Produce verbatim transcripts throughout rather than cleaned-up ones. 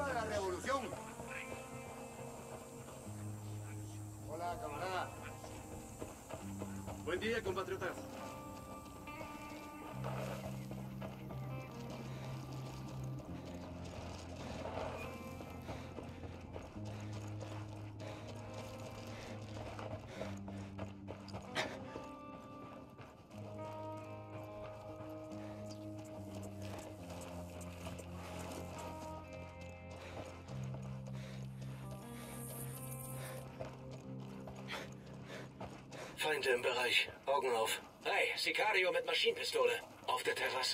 de la revolución. Hola, camarada. Buen día, compatriotas. Feinde im Bereich. Augen auf. Hey, Sicario mit Maschinenpistole. Auf der Terrasse.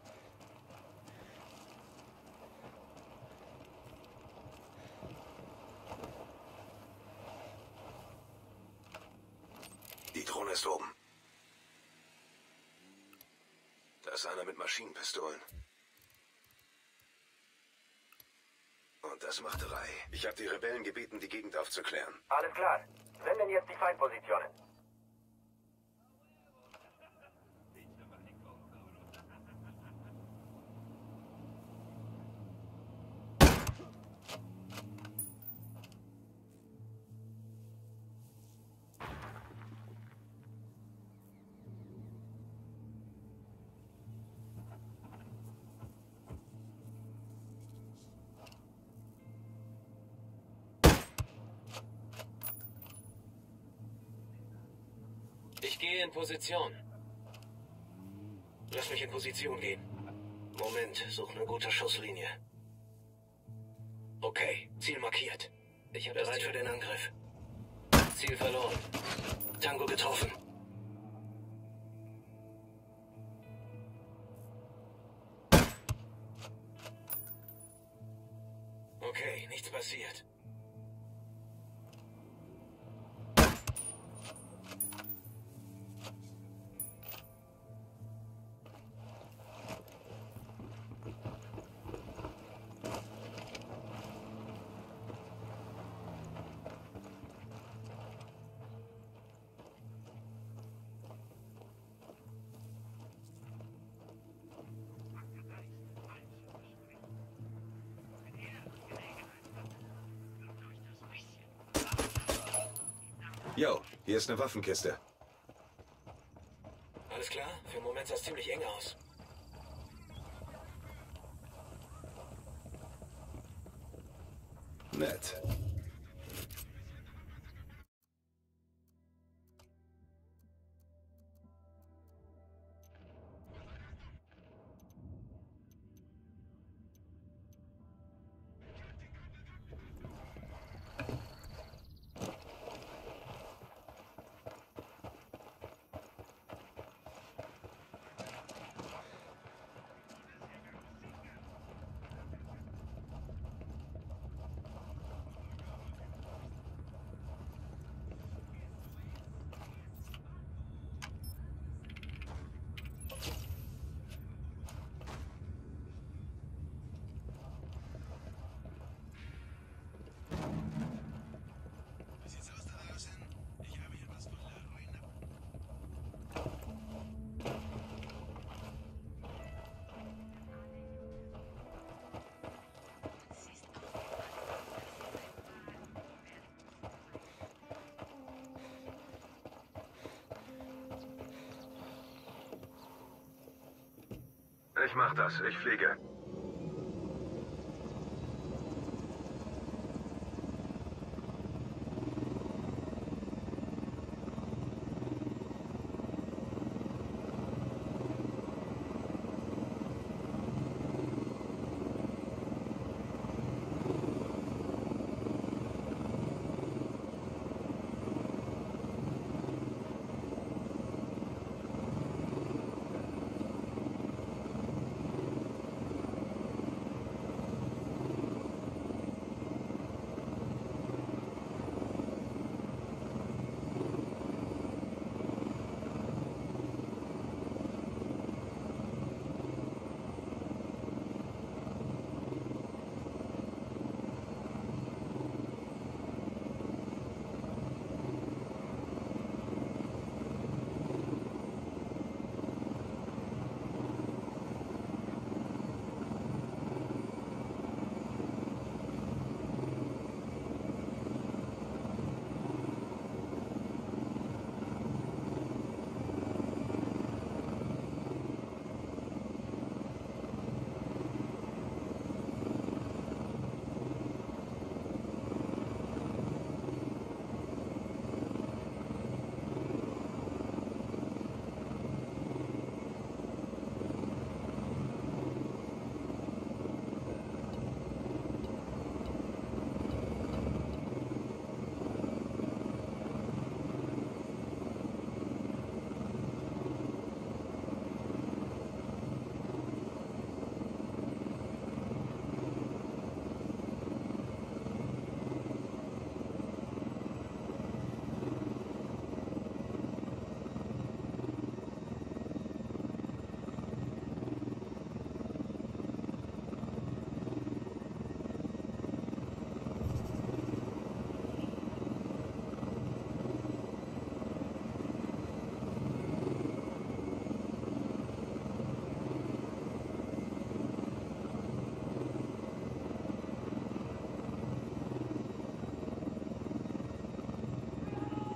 Die Drohne ist oben. Da ist einer mit Maschinenpistolen. Und das macht Drei. Ich habe die Rebellen gebeten, die Gegend aufzuklären. Alles klar. Senden jetzt die Feindpositionen. Ich gehe in Position. Lass mich in Position gehen. Moment, such eine gute Schusslinie. Okay, Ziel markiert. Ich habe bereit für den Angriff. Ziel verloren. Tango getroffen. Okay, nichts passiert. Jo, hier ist eine Waffenkiste. Alles klar? Für den Moment sah es ziemlich eng aus. Nett. Ich mach das. Ich fliege.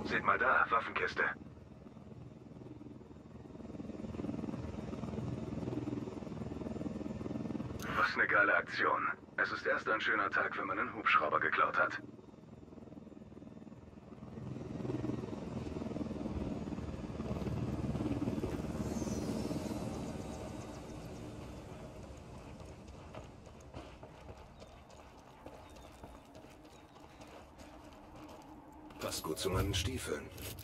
Seht mal da, Waffenkiste. Was eine geile Aktion. Es ist erst ein schöner Tag, wenn man einen Hubschrauber geklaut hat. Passt gut zu meinen Stiefeln.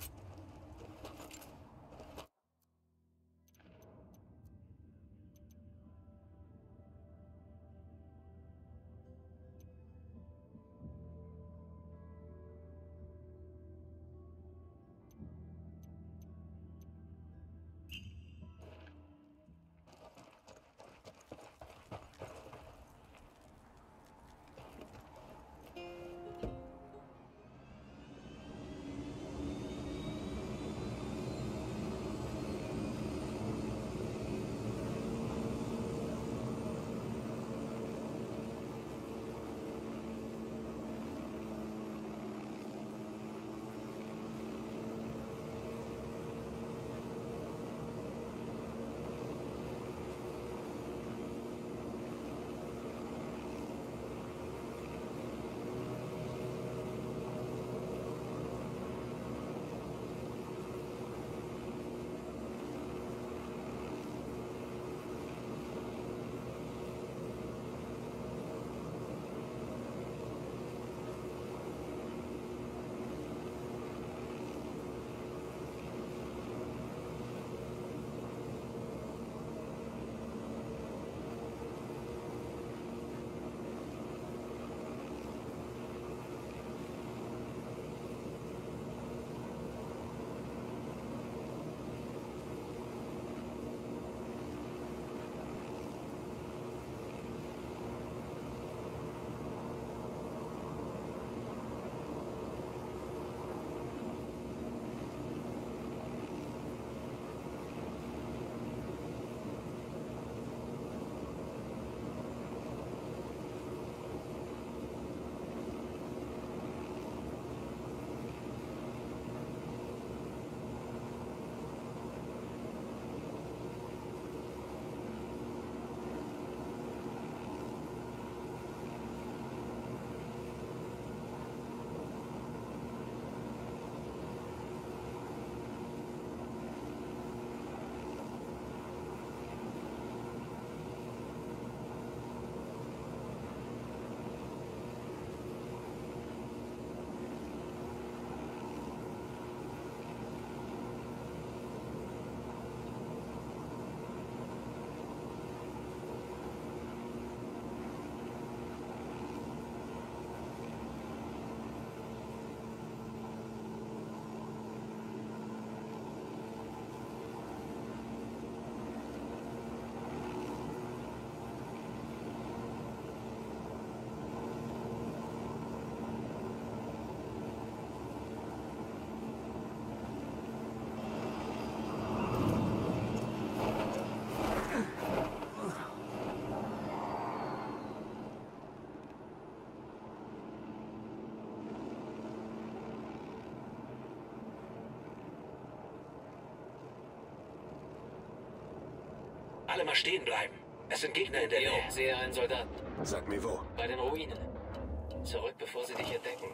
Alle mal stehen bleiben. Es sind Gegner in der Nähe. Ich sehe einen Soldaten. Sag mir wo. Bei den Ruinen. Zurück, bevor sie dich entdecken.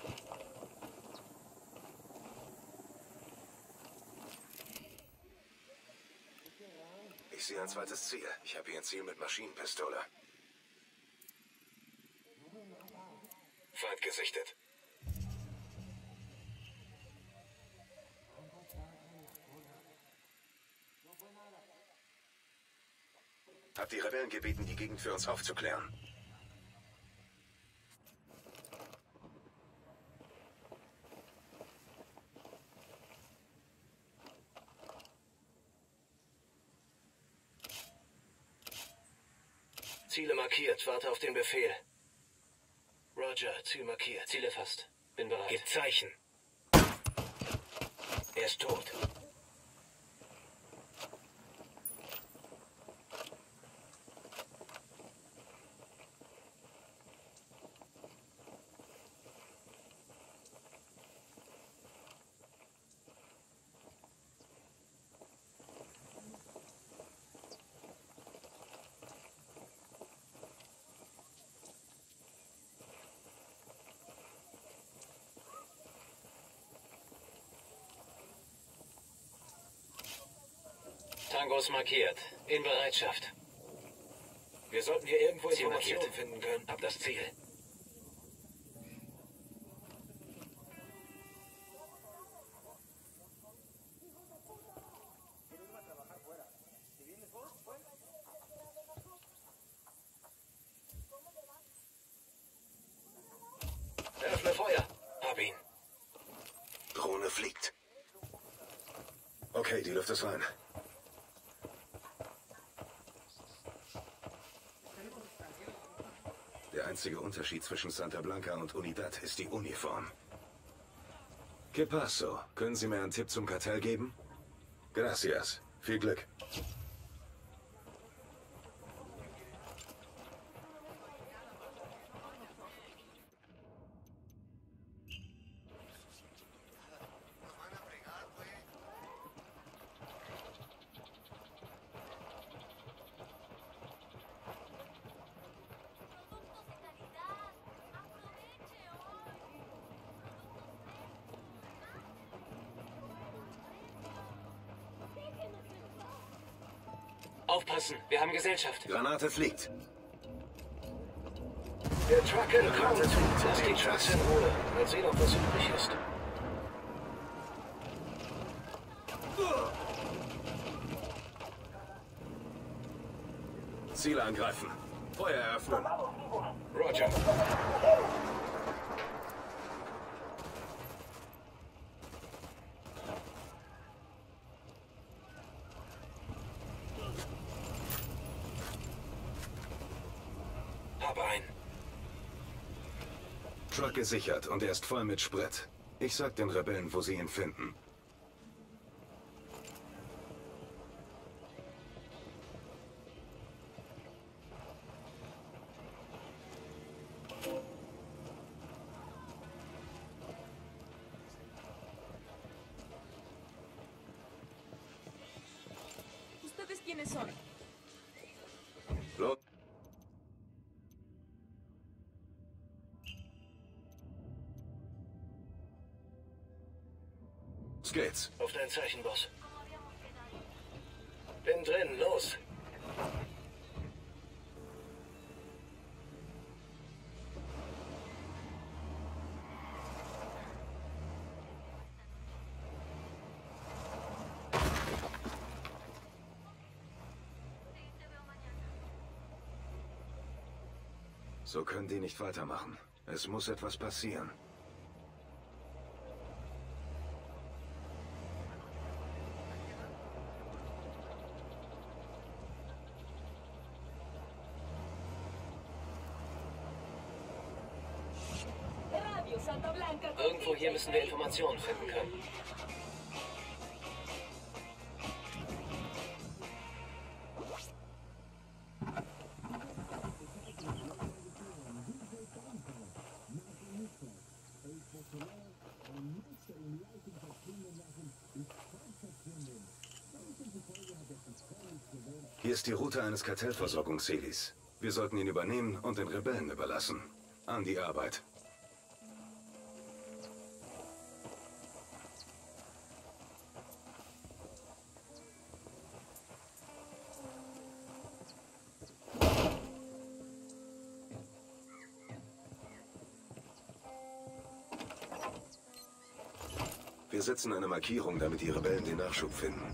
Ich sehe ein zweites Ziel. Ich habe hier ein Ziel mit Maschinenpistole. Feind gesichtet. Hab die Rebellen gebeten, die Gegend für uns aufzuklären. Ziele markiert. Warte auf den Befehl. Roger, Ziel markiert. Ziel erfasst. Bin bereit. Gib Zeichen. Er ist tot. Tangos markiert. In Bereitschaft. Wir sollten hier irgendwo Ziel Informationen markiert. finden können. Hab das Ziel. Öffne Feuer. Hab ihn. Drohne fliegt. Okay, die Luft ist rein. Der einzige Unterschied zwischen Santa Blanca und Unidad ist die Uniform. Que paso? Können Sie mir einen Tipp zum Kartell geben? Gracias. Viel Glück. Aufpassen, wir haben Gesellschaft. Granate fliegt. Der Truck entkommt. Granate fliegt. Lass die Trucks in Ruhe. Mal sehen, ob was übrig ist. Ziele angreifen. Feuer eröffnen. Roger. Hab einen. Truck gesichert und er ist voll mit Sprit. Ich sag den Rebellen, wo sie ihn finden. ¿Ustedes quiénes son? Los geht's. Auf dein Zeichen, Boss. Bin drin, los. So können die nicht weitermachen. Es muss etwas passieren. Radio Santa Blanca. Irgendwo hier müssen wir Informationen finden können. Hier ist die Route eines Kartellversorgungshelis. Wir sollten ihn übernehmen und den Rebellen überlassen. An die Arbeit. Wir setzen eine Markierung, damit die Rebellen den Nachschub finden.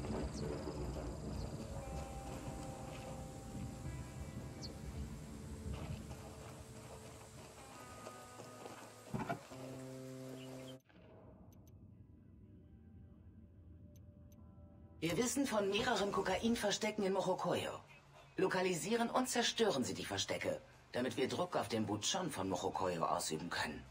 Wir wissen von mehreren Kokainverstecken in Mojocoyo. Lokalisieren und zerstören Sie die Verstecke, damit wir Druck auf den Buchon von Mojocoyo ausüben können.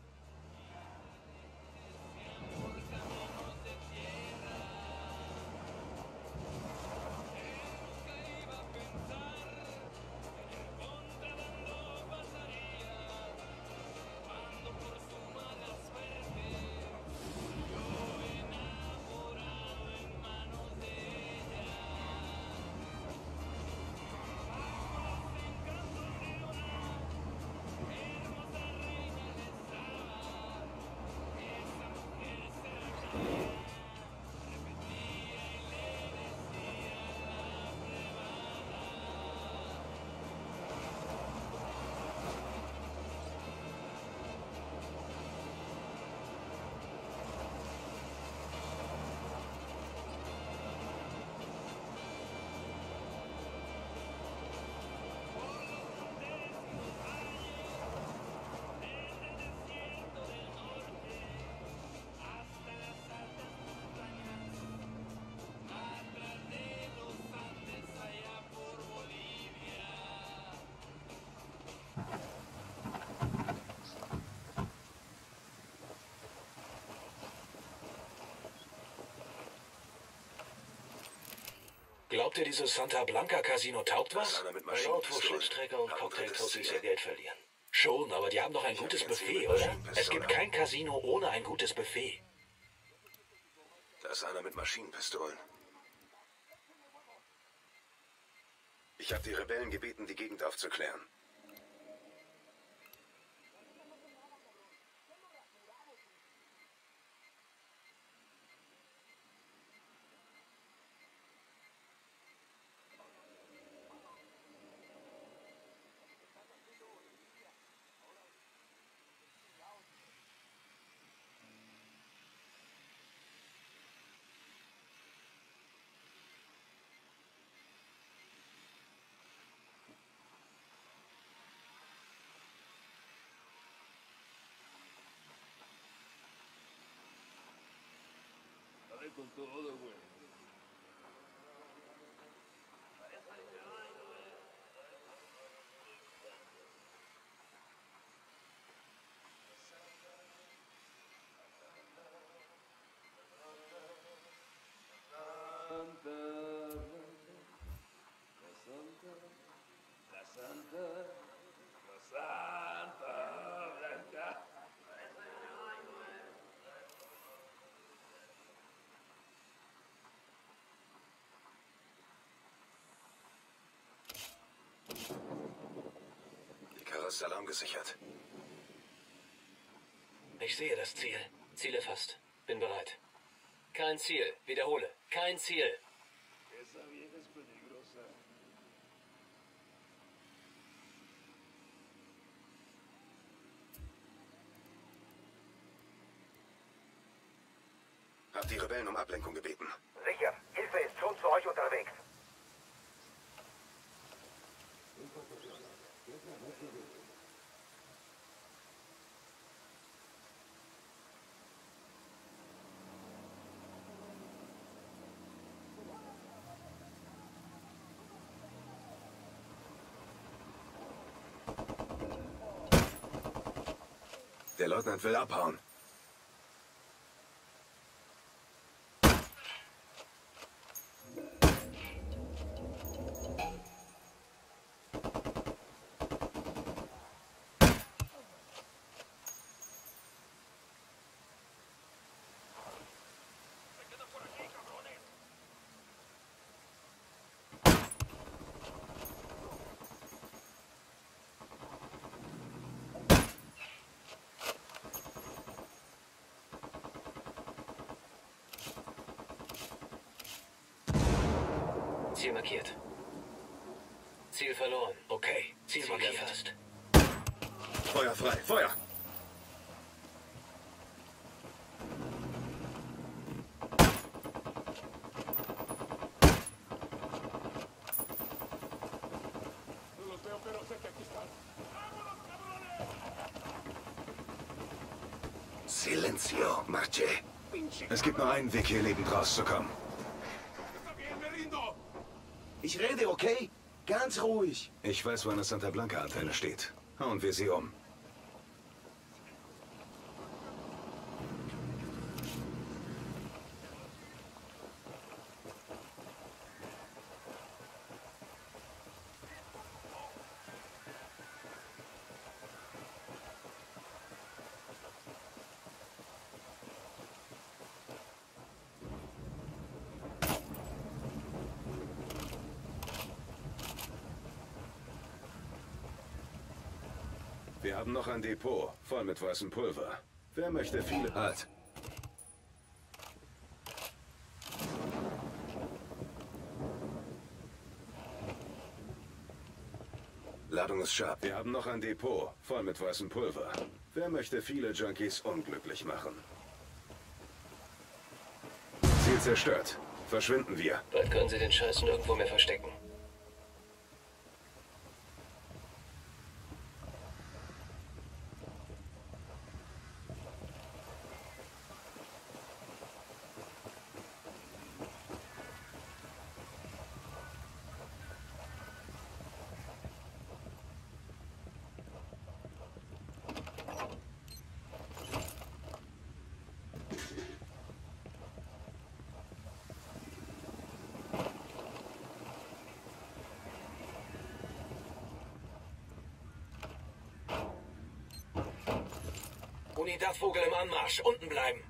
Glaubt ihr, dieses Santa Blanca Casino taugt Da ist was? einer mit Ein Ort, wo Maschinenpistolen. Schlittträger und Hat ein drittes Cocktailtoasties Ziel. ihr Geld verlieren. Schon, aber die haben doch ein Ich hab gutes jetzt hier Buffet, mit oder? Maschinenpistolen. Es gibt kein Casino ohne ein gutes Buffet. Da ist einer mit Maschinenpistolen. Ich habe die Rebellen gebeten, die Gegend aufzuklären. Die Karre ist alarmgesichert. Ich sehe das Ziel. Ziel erfasst. Bin bereit. Kein Ziel. Wiederhole. Kein Ziel. Hab die Rebellen um Ablenkung gebeten. Sicher. Hilfe ist schon zu euch unterwegs. Der Leutnant will abhauen. Ziel markiert. Ziel verloren. Okay, Ziel Ziel markiert. erfasst. Feuer frei, Feuer! Silenzio, Marche. Es gibt nur einen Weg, hier lebend rauszukommen. Ich rede, okay? Ganz ruhig. Ich weiß, wo eine Santa Blanca-Antenne steht. Hauen wir sie um. Wir haben noch ein Depot, voll mit weißem Pulver. Wer möchte viele... Halt! Ladung ist scharf. Wir haben noch ein Depot, voll mit weißem Pulver. Wer möchte viele Junkies unglücklich machen? Ziel zerstört. Verschwinden wir. Bald können Sie den Scheiß nirgendwo mehr verstecken. Unidad-Vogel im Anmarsch. Unten bleiben.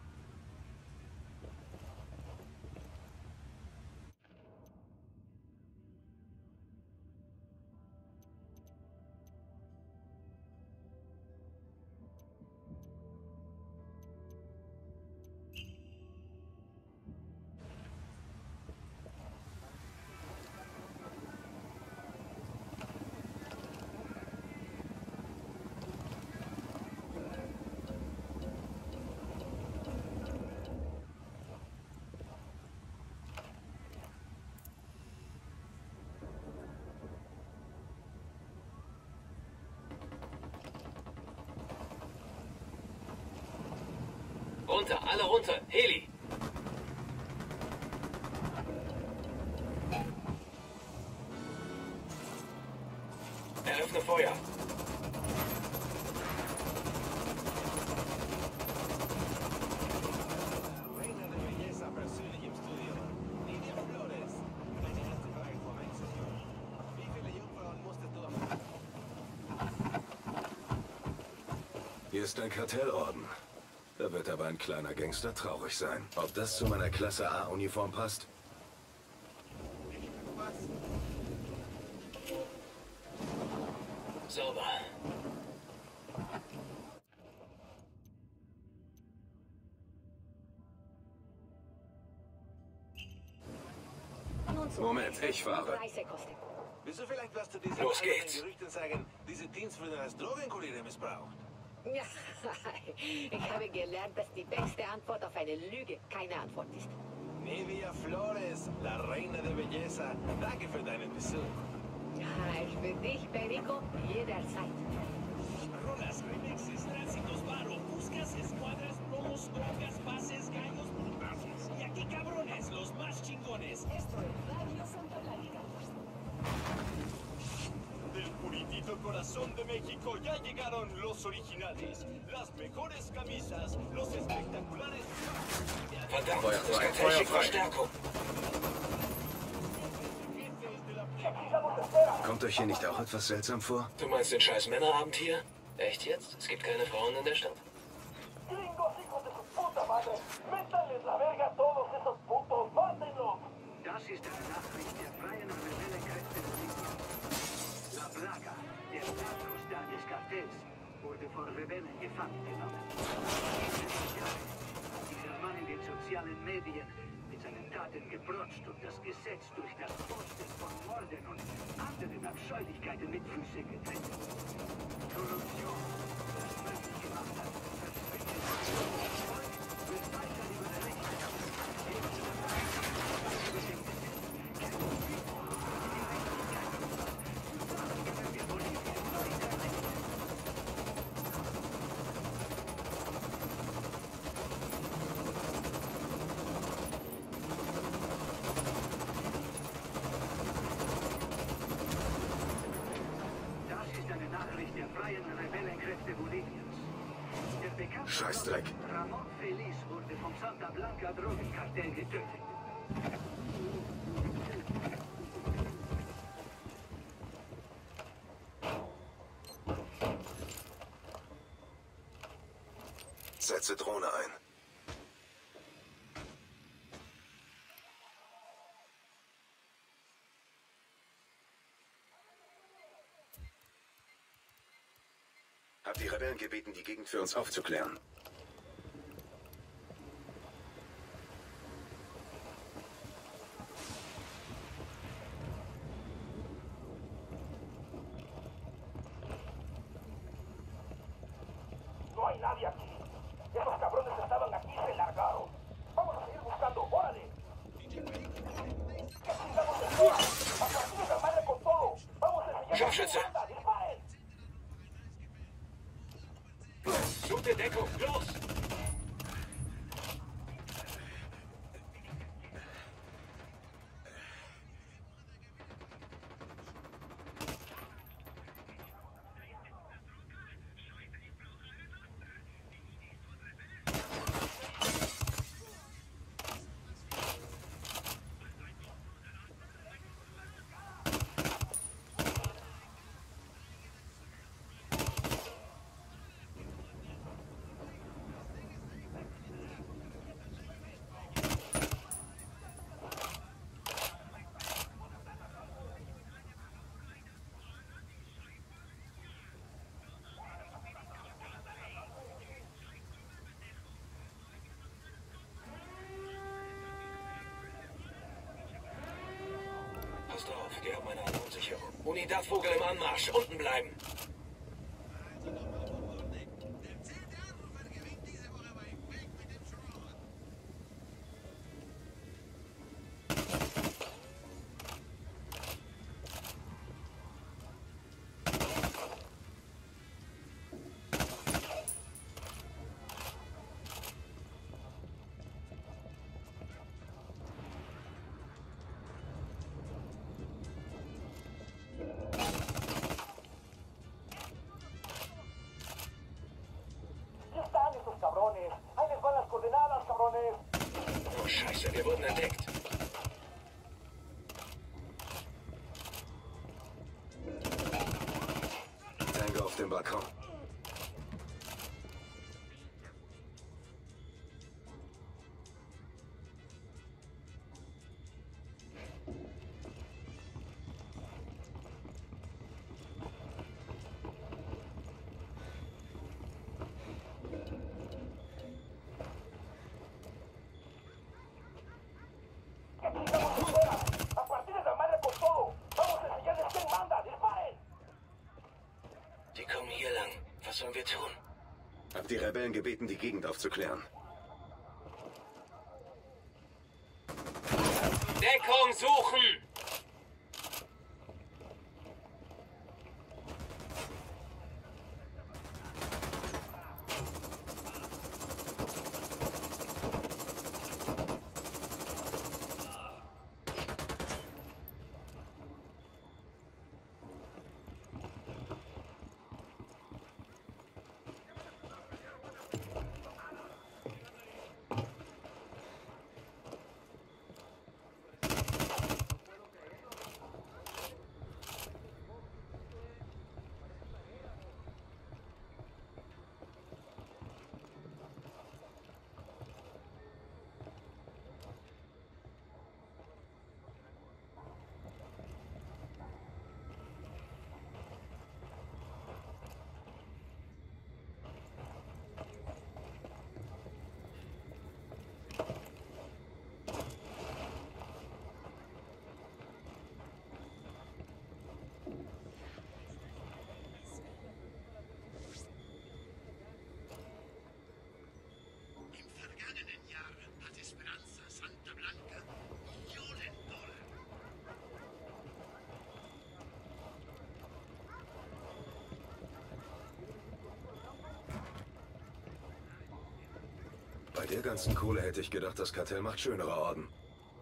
Runter, alle runter. Heli. Eröffne Feuer. Hier ist ein Kartellorden. Da wird aber ein kleiner Gangster traurig sein. Ob das zu meiner Klasse A-Uniform passt? Sauber. Moment, ich fahre. Willst du vielleicht was zu diesen Los geht's. Gerüchten sagen, diese Teams würden als Drogenkuriere missbraucht? Ja, ich habe gelernt, dass die beste Antwort auf eine Lüge keine Antwort ist. Nevia Flores, la reina de belleza. Danke für deinen Besuch. Ich für dich, Perico, jederzeit. Rolas, remixes, tránsitos, varo, buscas, escuadras, promos, drogas, pases, gallos, putazos. Y aquí, cabrones, los más chingones. Esto es Radio Santa Blanca. Del puritito corazón de México ya llegaron los originales. Las mejores camisas, los espectaculares... Verdammt, Feuer das frei, Kartell Feuer schickt frei. Verstärkung. Kommt euch hier nicht auch etwas seltsam vor? Du meinst den scheiß Männerabend hier? Echt jetzt? Es gibt keine Frauen in der Stadt. Gringos, hijos de su puta madre. Métanles la verga a todos esos putos. ¡Mátenlos! Das ist eine Nachricht der freien Rebellenkräfte Boliviens. La Plaga, der Narcostar des Kartells, wurde von Rebellen gefangen genommen. Dieser Mann in den sozialen Medien mit seinen Taten geprotzt und das Gesetz durch das Posten von Morden und anderen Abscheulichkeiten mit Füßen getreten. Korruption, das möglich gemacht hat, verschwindet. Wird weiter über der Rechte. Scheißdreck. Ramon Feliz wurde vom Santa Blanca Drogenkartell getötet. Setze Drohne ein. Hab die Rebellen gebeten, die Gegend für uns aufzuklären. No hay nadie aquí. Esos cabrones estaban aquí y se largaron. Vamos a seguir buscando. ¡Órale! ¿Qué chingamos de día? ¡A partir de la madre con todo! ¡Vamos a enseñar! Scharfschütze! ¡Disparen! Gute Deckung, los! Die haben eine Alarmsicherung. Unidad-Vogel im Anmarsch. Unten bleiben. Oh, Scheiße, wir wurden entdeckt. Tango auf dem Balkon. Die kommen hier lang. Was sollen wir tun? Hab die Rebellen gebeten, die Gegend aufzuklären. Deckung suchen! Bei der ganzen Kohle hätte ich gedacht, das Kartell macht schönere Orden.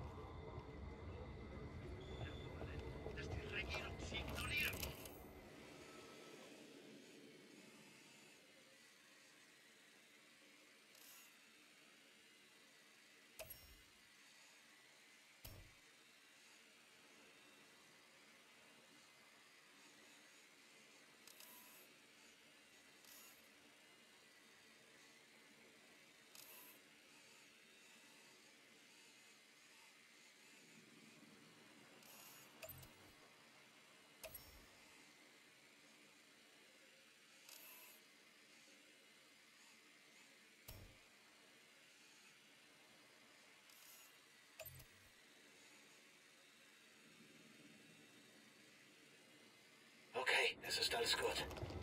Okay, es ist alles gut.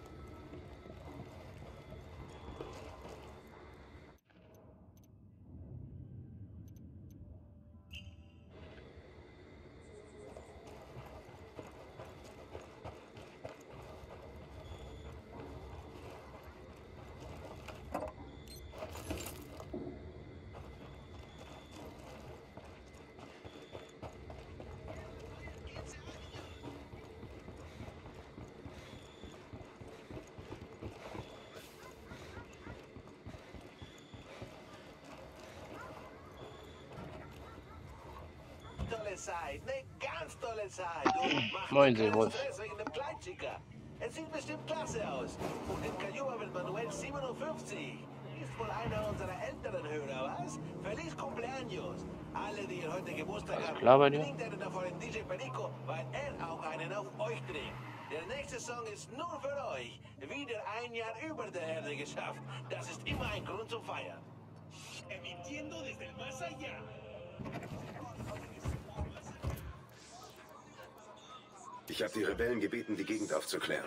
Tolle Zeit, eine ganz tolle Zeit. Und macht Moin, keinen Servus. Stress wegen dem Kleinschicker. Es sieht bestimmt klasse aus. Und in Cayuba wird Manuel siebenundfünfzig. Ist wohl einer unserer älteren Hörer, was? Feliz Cumpleaños. Alle, die ihr heute Geburtstag Alles habt, klar bei dir? bringt einen davon in D J Perico, weil er auch einen auf euch trägt. Der nächste Song ist nur für euch. Wieder ein Jahr über der Erde geschafft. Das ist immer ein Grund zum Feiern. Emitiendo desde el más allá. Ich habe die Rebellen gebeten, die Gegend aufzuklären.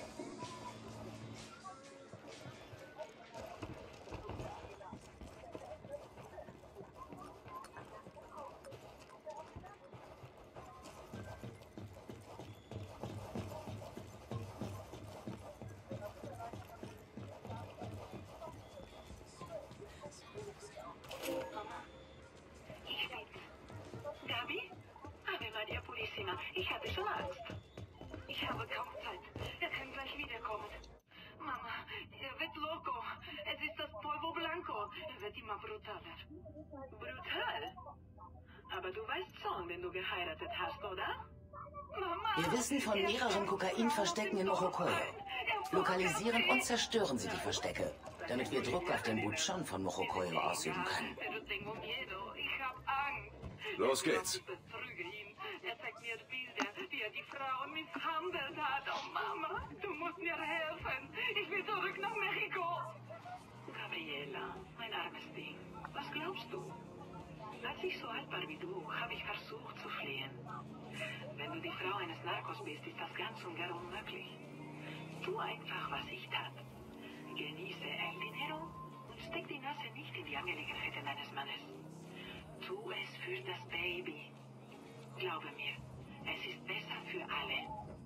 Ich hatte schon Angst. Ich habe kaum Zeit. Er kann gleich wiederkommen. Mama, er wird loco. Es ist das Polvo Blanco. Er wird immer brutaler. Brutal? Aber du weißt schon, wenn du geheiratet hast, oder? Mama! Wir wissen von mehreren Kokainverstecken in Mojocoyo. Lokalisieren und zerstören Sie die Verstecke, damit wir Druck auf den Buchon von Mojocoyo ausüben können. Ich habe Angst. Los geht's. Er zeigt mir Bilder, wie er die Frauen misshandelt hat. Oh Mama, du musst mir helfen. Ich will zurück nach Mexiko. Gabriela, mein armes Ding, was glaubst du? Als ich so alt war wie du, habe ich versucht zu fliehen. Wenn du die Frau eines Narcos bist, ist das ganz und gar unmöglich. Tu einfach, was ich tat. Genieße el dinero und steck die Nase nicht in die Angelegenheiten deines Mannes. Tu es für das Baby. Glaube mir, es ist besser für alle.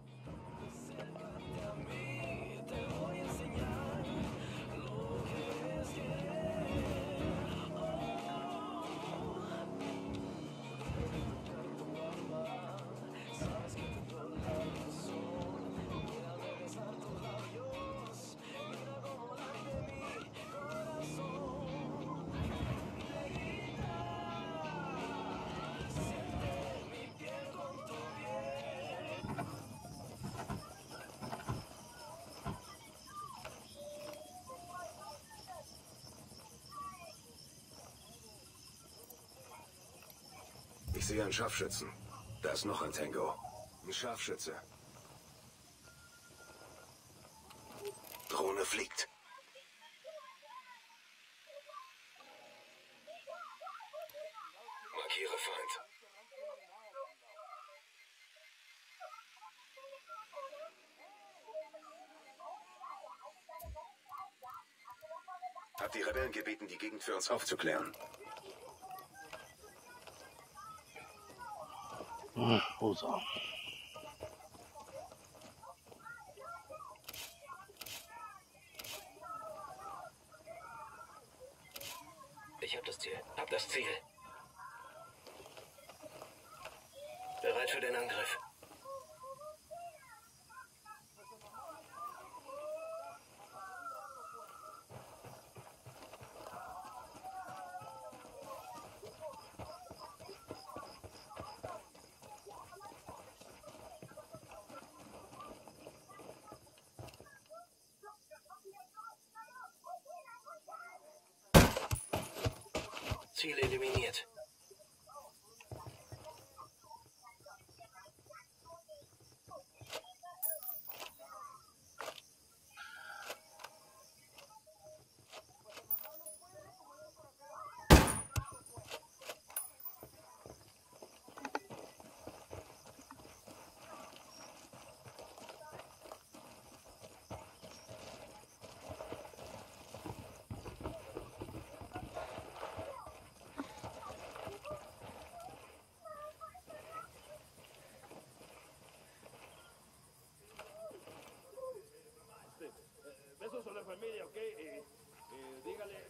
Ich sehe einen Scharfschützen. Da ist noch ein Tango. Ein Scharfschütze. Drohne fliegt. Markiere Feind. Hab die Rebellen gebeten, die Gegend für uns aufzuklären. Rosa. Ich hab das Ziel. Hab das Ziel. Bereit für den Angriff. Ziel eliminiert. Besos a la familia, ¿ok? Eh, eh, dígale...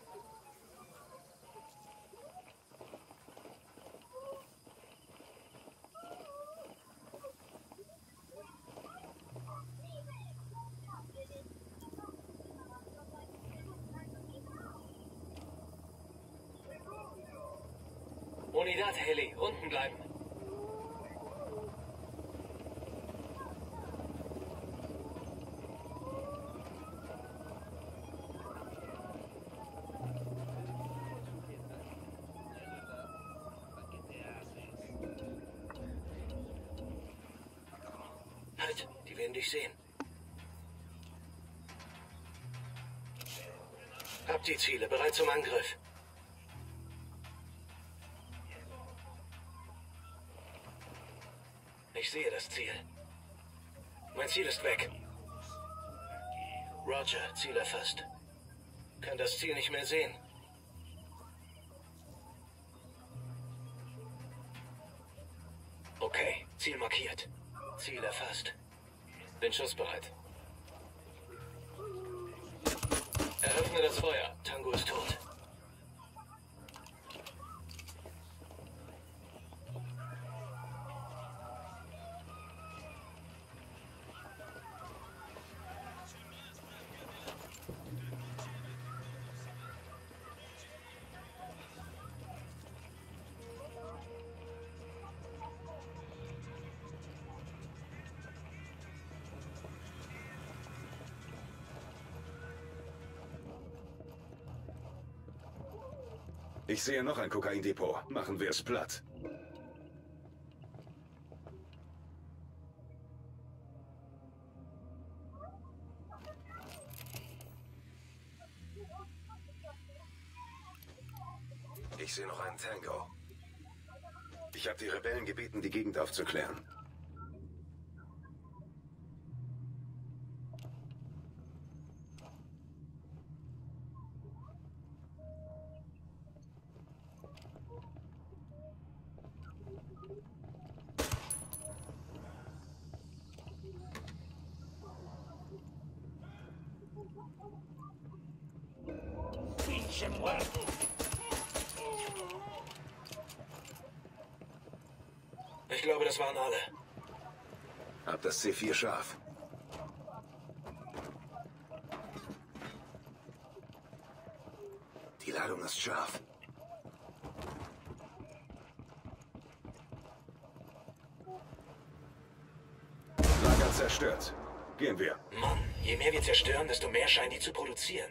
Unidad, Heli, unten bleiben. Halt, die werden dich sehen. Habt die Ziele, bereit zum Angriff. Ich sehe das Ziel. Mein Ziel ist weg. Roger, Ziel erfasst. Kann das Ziel nicht mehr sehen. Okay, Ziel markiert. Ziel erfasst. Bin schussbereit. Eröffne das Feuer. Tango ist tot. Ich sehe noch ein Kokaindepot. Machen wir es platt. Ich sehe noch einen Tango. Ich habe die Rebellen gebeten, die Gegend aufzuklären. Ich glaube, das waren alle. Hab das C vier scharf. Die Ladung ist scharf. Lager zerstört. Gehen wir. Mann, je mehr wir zerstören, desto mehr scheinen die zu produzieren.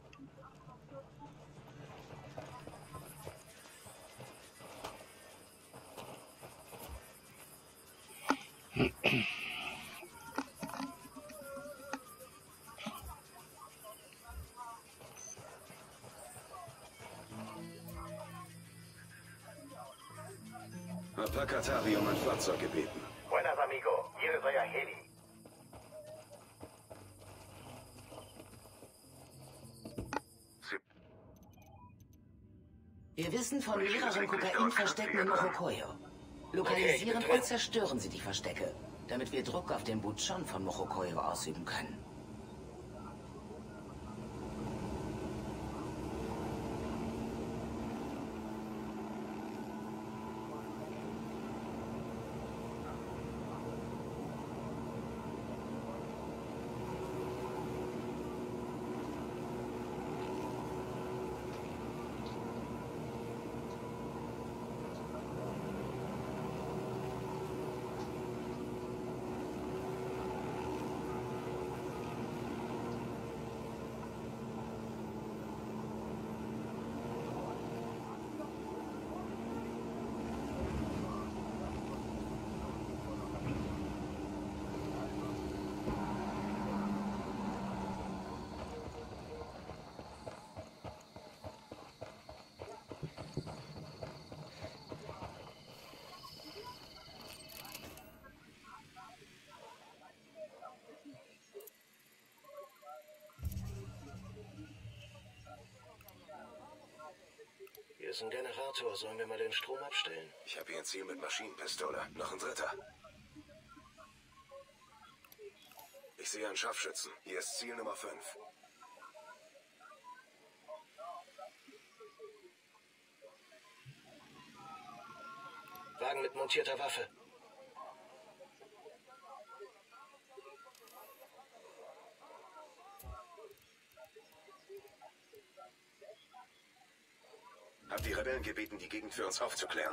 Hab Pakatari um ein Fahrzeug gebeten. Buenas, amigo. Hier ist euer Heli. Wir wissen von mehreren Kokainverstecken in Mojocoyo. Lokalisieren und zerstören Sie die Verstecke, damit wir Druck auf den Buchon von Mojocoyo ausüben können. Hier ist ein Generator. Sollen wir mal den Strom abstellen? Ich habe hier ein Ziel mit Maschinenpistole. Noch ein dritter. Ich sehe einen Scharfschützen. Hier ist Ziel Nummer fünf. Wagen mit montierter Waffe. Hab die Rebellen gebeten, die Gegend für uns aufzuklären.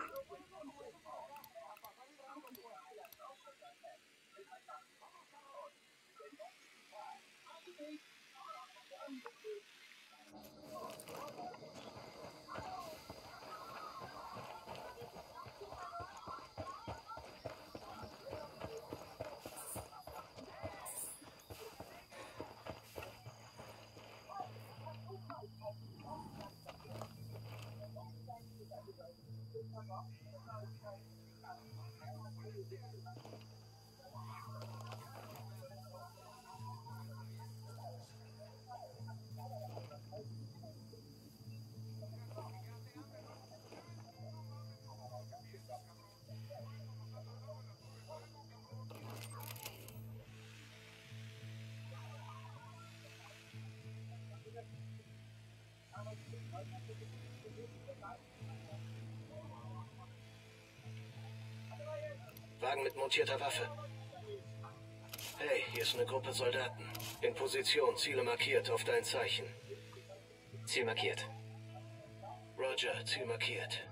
Wagen mit montierter Waffe. Hey, hier ist eine Gruppe Soldaten. In Position, Ziele markiert auf dein Zeichen. Ziel markiert. Roger, Ziel markiert.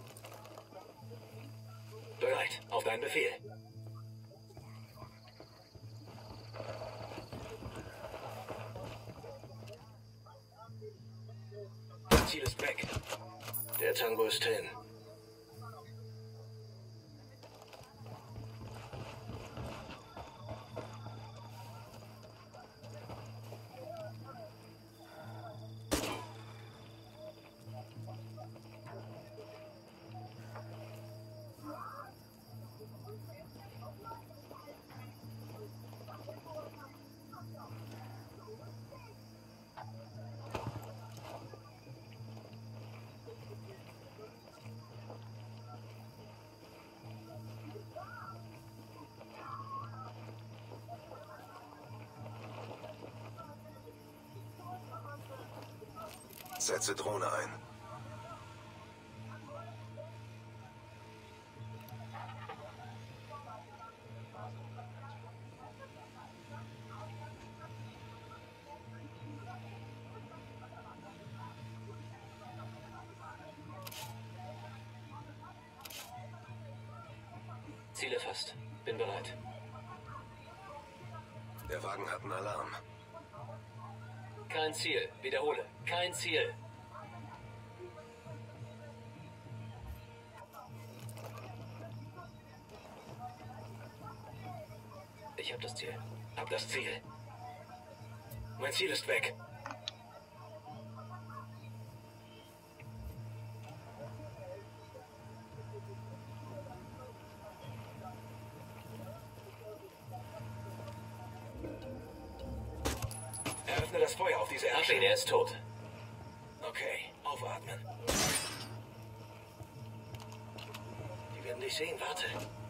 Bereit, auf deinen Befehl. Ziel ist weg. Der Tango ist hin. Setze Drohne ein. Ziel erfasst. Bin bereit. Der Wagen hat einen Alarm. Kein Ziel. Wiederhole. Kein Ziel. Ich hab das Ziel. Hab das Ziel. Mein Ziel ist weg. Eröffne das Feuer auf diese Hab Ärsche. ihn, er ist tot. Okay, aufatmen. Die werden dich sehen, warte.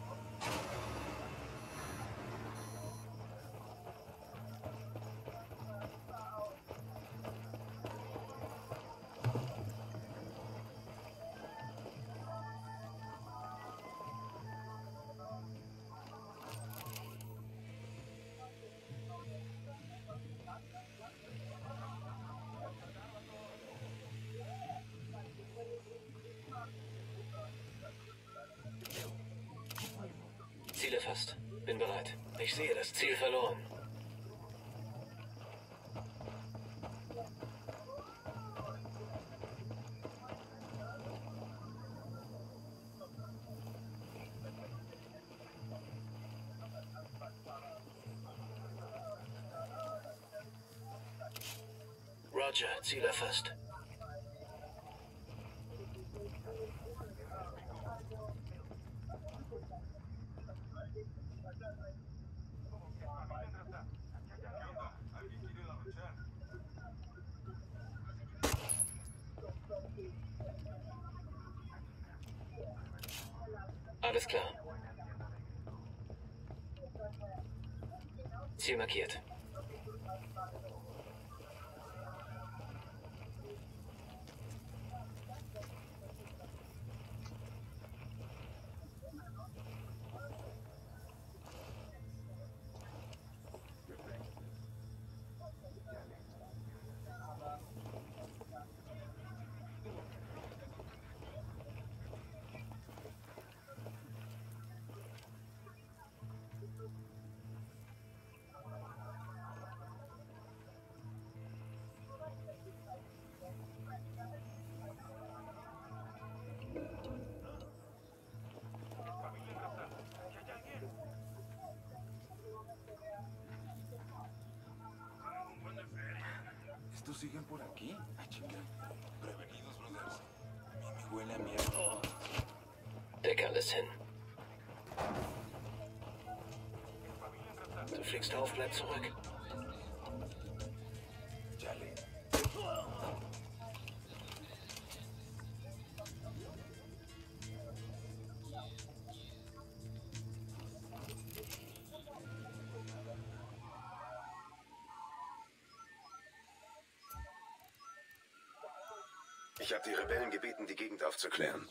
Ziel erfasst. Bin bereit. Ich sehe das Ziel Ziel. verloren. Roger, Ziel erfasst. Alles klar. Ziel markiert. ¿Estos siguen por aquí? Ah, chinga. Prevenidos, brothers. A mí me huele a mierda. Der Kerl ist hin. Du fliegst auf, bleib zurück. Chale. Ich habe die Rebellen gebeten, die Gegend aufzuklären.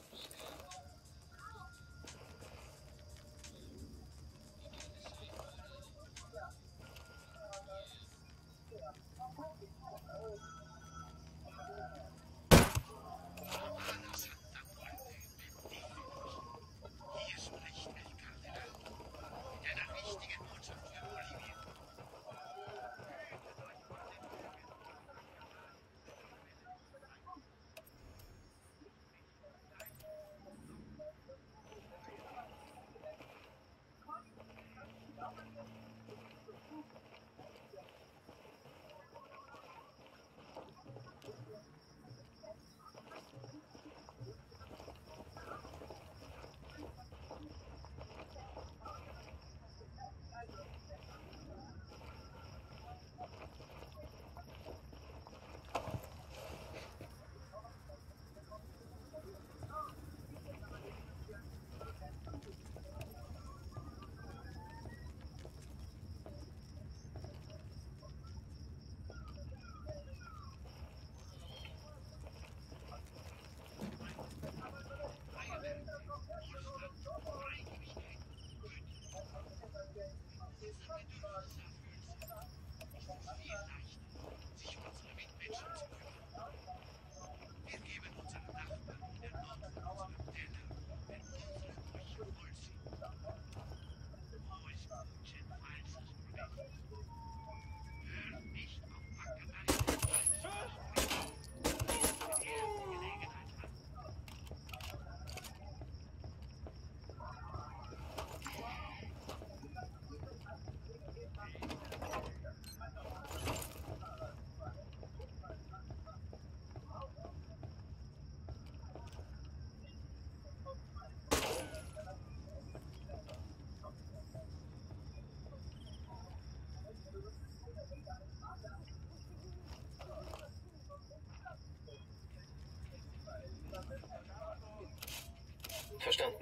Verstanden.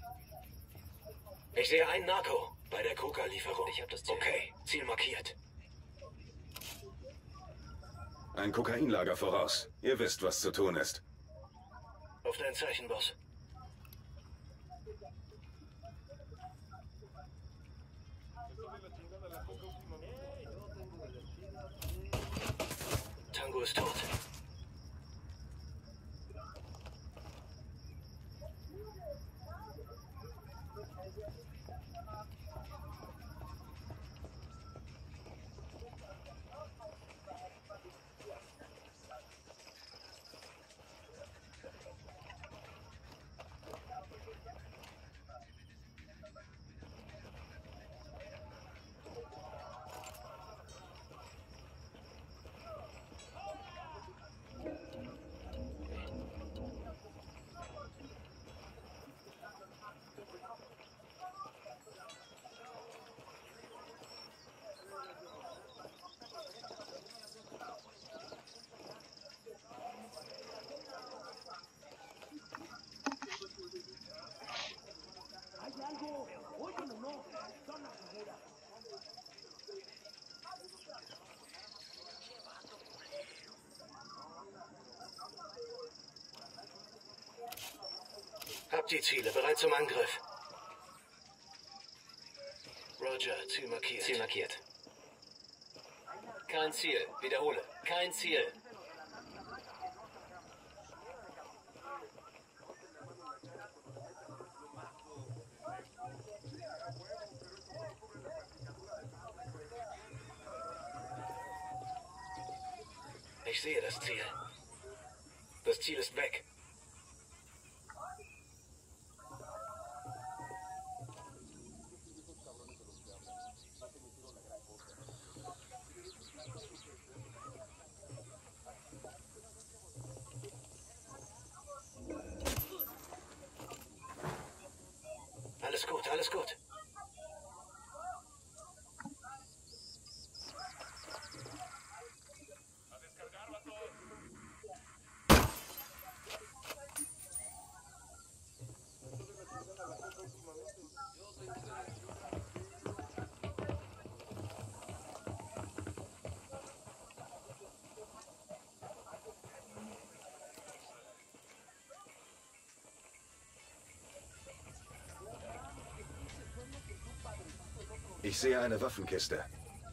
Ich sehe einen Narco bei der Coca-Lieferung. Ich habe das Ziel. Okay, Ziel markiert. Ein Kokainlager voraus. Ihr wisst, was zu tun ist. Auf dein Zeichen, Boss. Tango ist tot. Habt die Ziele bereit zum Angriff. Roger, Ziel markiert. Ziel markiert. Kein Ziel. Wiederhole. Kein Ziel. Ich sehe das Ziel. Das Ziel ist weg. Alles gut, alles gut. Ich sehe eine Waffenkiste.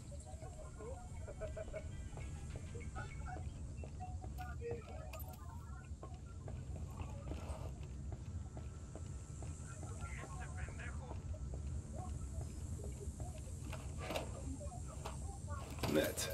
Nett.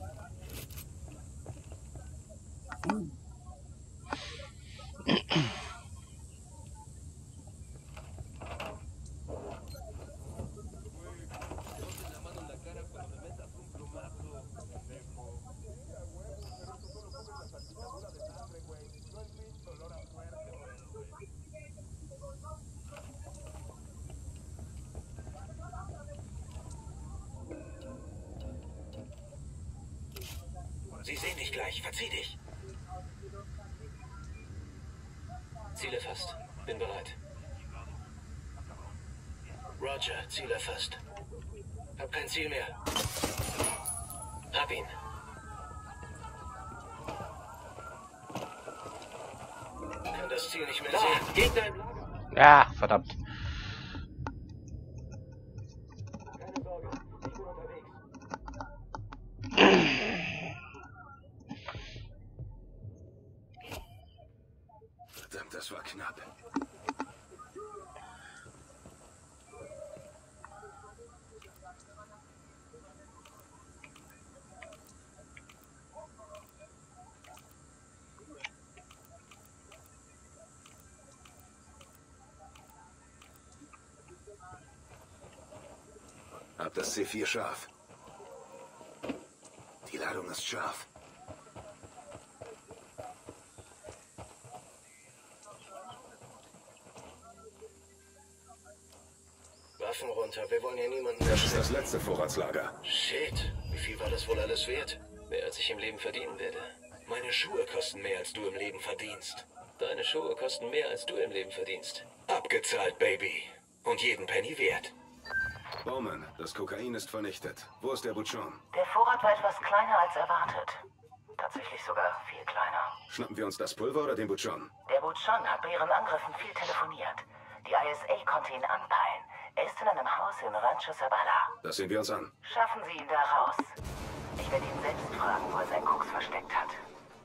Sie sehen dich gleich. Verzieh dich. Ziel erfasst. Bin bereit. Roger, Ziel erfasst. Hab kein Ziel mehr. Hab ihn. Kann das Ziel nicht mehr Da, sehen. Gegner im Lager. Ja, verdammt. Keine Sorge, ich bin unterwegs. Verdammt, das war knapp. Hab das C vier scharf. Die Ladung ist scharf. Waffen runter. Wir wollen hier niemanden Das ist erschrecken. das letzte Vorratslager. Shit. Wie viel war das wohl alles wert? Mehr als ich im Leben verdienen werde. Meine Schuhe kosten mehr, als du im Leben verdienst. Deine Schuhe kosten mehr, als du im Leben verdienst. Abgezahlt, Baby. Und jeden Penny wert. Bowman, das Kokain ist vernichtet. Wo ist der Buchon? Der Vorrat war etwas kleiner als erwartet. Tatsächlich sogar viel kleiner. Schnappen wir uns das Pulver oder den Buchon? Der Buchon hat bei ihren Angriffen viel telefoniert. Die I S A konnte ihn anpeilen. Er ist in einem Haus in Rancho Sabala. Das sehen wir uns an. Schaffen Sie ihn da raus. Ich werde ihn selbst fragen, wo er seinen Koks versteckt hat.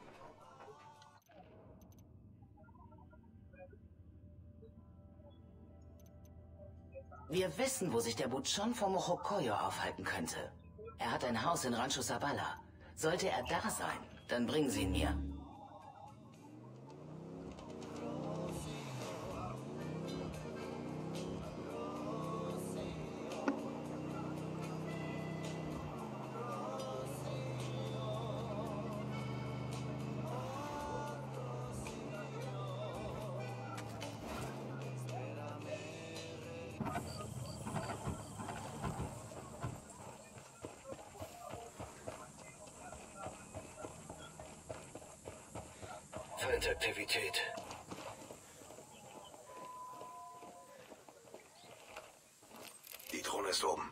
Wir wissen, wo sich der Buchon von Mojocoyo aufhalten könnte. Er hat ein Haus in Rancho Sabala. Sollte er da sein, dann bringen Sie ihn mir. Feindaktivität. Die Drohne ist oben.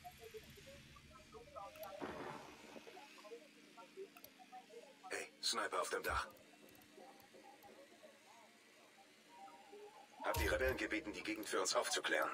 Hey, Sniper auf dem Dach. Hab die Rebellen gebeten, die Gegend für uns aufzuklären.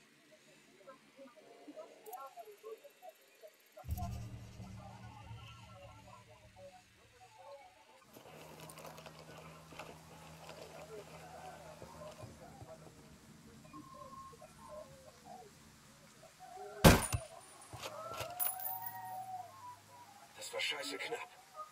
Das war scheiße knapp.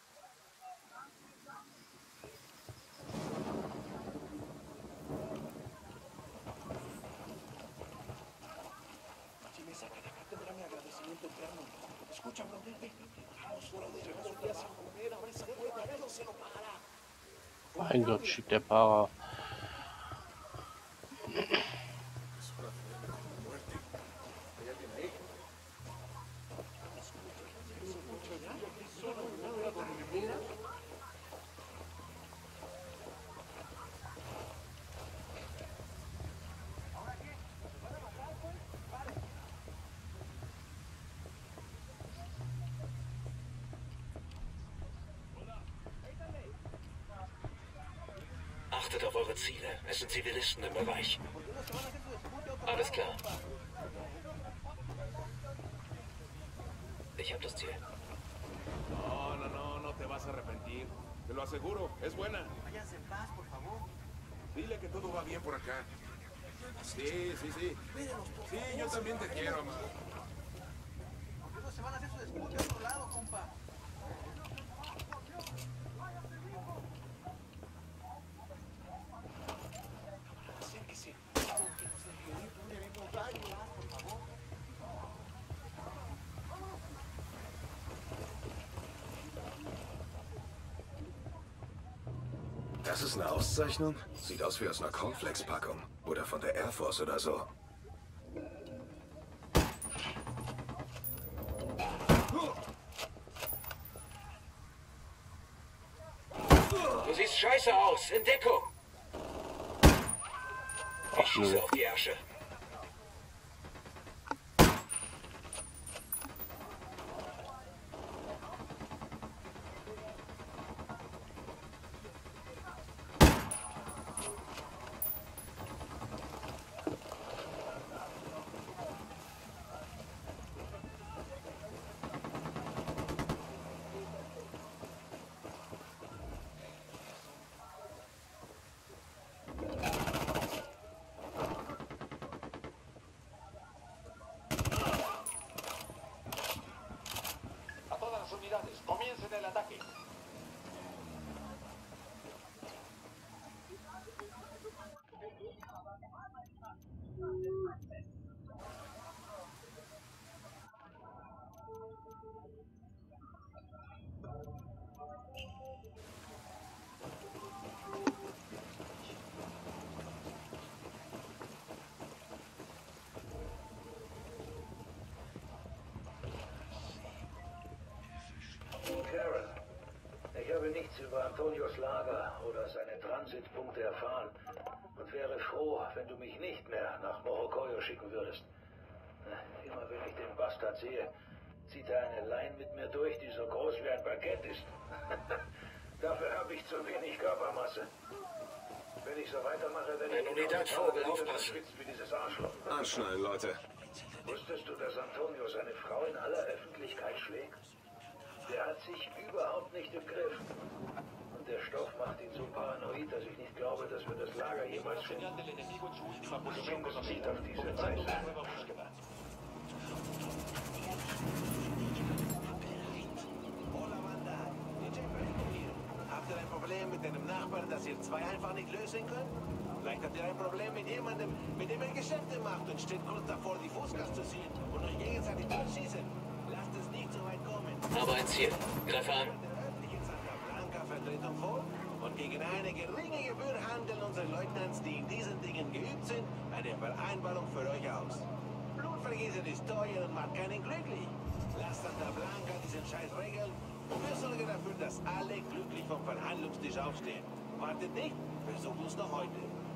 Mein Gott, schickt der Para. Achtet auf eure Ziele. Es sind Zivilisten im Bereich. Alles klar. Ich habe das Ziel. No, no, no, no te vas a arrepentir. Te lo aseguro, es buena. Váyanse en paz, por favor. Dile que todo va bien por acá. Sí, sí, sí. Sí, yo también te quiero, amor. Luego se van a hacer su despute a otro lado, compa. Acérquese. Das ist eine Auszeichnung? Sieht aus wie aus einer Cornflakes-Packung. Oder von der Air Force oder so. Du siehst scheiße aus. In Deckung. Ich schieße auf die Ärsche. Comiencen el ataque. Karen, ich habe nichts über Antonios Lager oder seine Transitpunkte erfahren und wäre froh, wenn du mich nicht mehr nach Morokoyo schicken würdest. Immer wenn ich den Bastard sehe, zieht er eine Lein mit mir durch, die so groß wie ein Baguette ist. Dafür habe ich zu wenig Körpermasse. Wenn ich so weitermache, werde ich Unidad-Vogel, aufpassen. wie dieses Arschloch. Anschnallen, Leute. Wusstest du, dass Antonio seine Frau in aller Öffentlichkeit schlägt? Der hat sich überhaupt nicht im Griff. Und der Stoff macht ihn so paranoid, dass ich nicht glaube, dass wir das Lager jemals finden. Zumindest nicht auf diese Weise. Hola, Banda. D J Perico hier. Habt ihr ein Problem mit einem Nachbarn, das ihr zwei einfach nicht lösen könnt? Vielleicht habt ihr ein Problem mit jemandem, mit dem ihr Geschäfte macht und steht kurz davor, die Fußgas zu ziehen und euch gegenseitig durchschießen. Lasst es nicht so weit kommen. Aber ein Ziel. Greife an. Vertretung vor und gegen eine geringe Gebühr handeln unsere Leutnants, die in diesen Dingen geübt sind, eine Vereinbarung für euch aus. Blutvergießen ist teuer und macht keinen glücklich. Lasst Santa Blanca diesen Scheiß regeln und wir sorgen dafür, dass alle glücklich vom Verhandlungstisch aufstehen. Wartet nicht, versucht uns noch heute.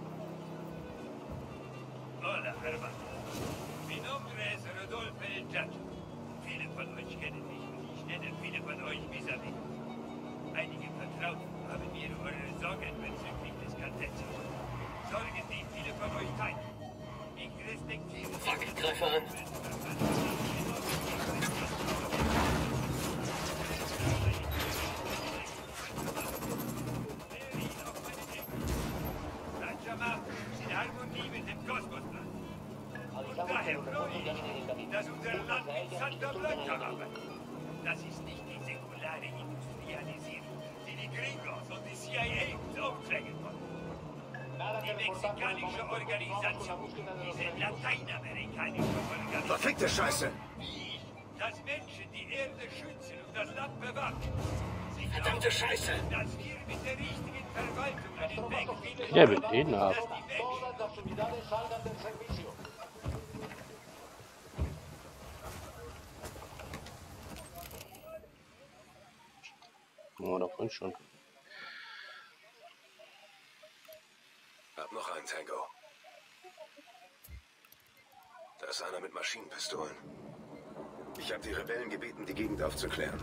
Hola, hermano. Mi nombre es Rodolfo el Chacho. Viele von euch kennen mich und ich nenne viele von euch vis-à-vis. Einige Vertrauten haben mir eure Sorgen bezüglich des Kartells. Sorgen, die viele von euch teilen. Ich respektiere... Fuck, ich greife an. Sanjama in Harmonie mit dem Kosmosplan. Und daher freue ich mich, dass unser Land mit Santa Blanca arbeitet. Das ist nicht die säkulare Industrialisierung, die die Gringos und die C I A aufzwängen wollen. Die mexikanische Organisation, diese lateinamerikanische Organisation, Verfickte Scheiße! wie ich, dass Menschen die Erde schützen und das Land bewahren. Sie Verdammte Scheiße! dass wir mit der richtigen Verwaltung einen Weg finden, Ja, mit denen ab. dass die Menschen... Oh, davon schon. Hab noch einen Tango. Da ist einer mit Maschinenpistolen. Ich habe die Rebellen gebeten, die Gegend aufzuklären.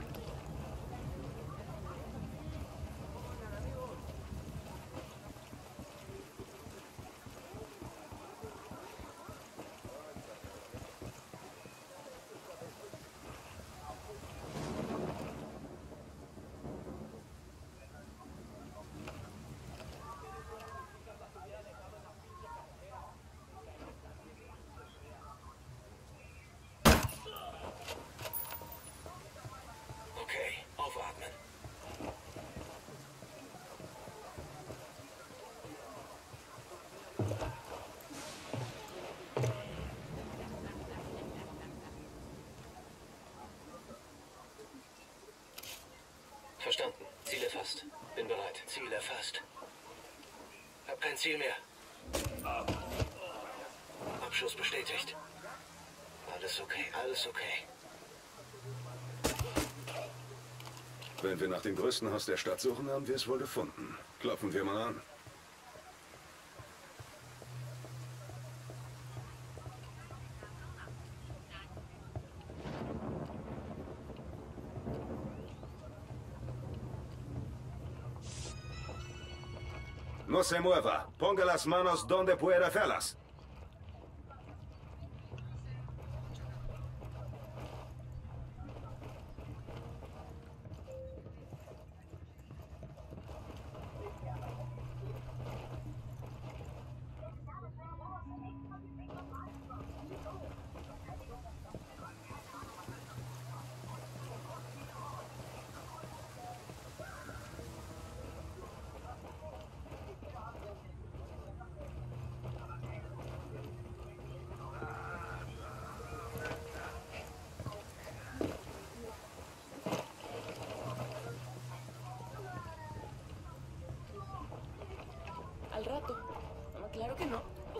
Verstanden. Ziel erfasst. Bin bereit. Ziel erfasst. Hab kein Ziel mehr. Abschuss bestätigt. Alles okay, alles okay. Wenn wir nach dem größten Haus der Stadt suchen, haben wir es wohl gefunden. Klopfen wir mal an. No se mueva. Ponga las manos donde pueda hacerlas. Al rato. Claro que no.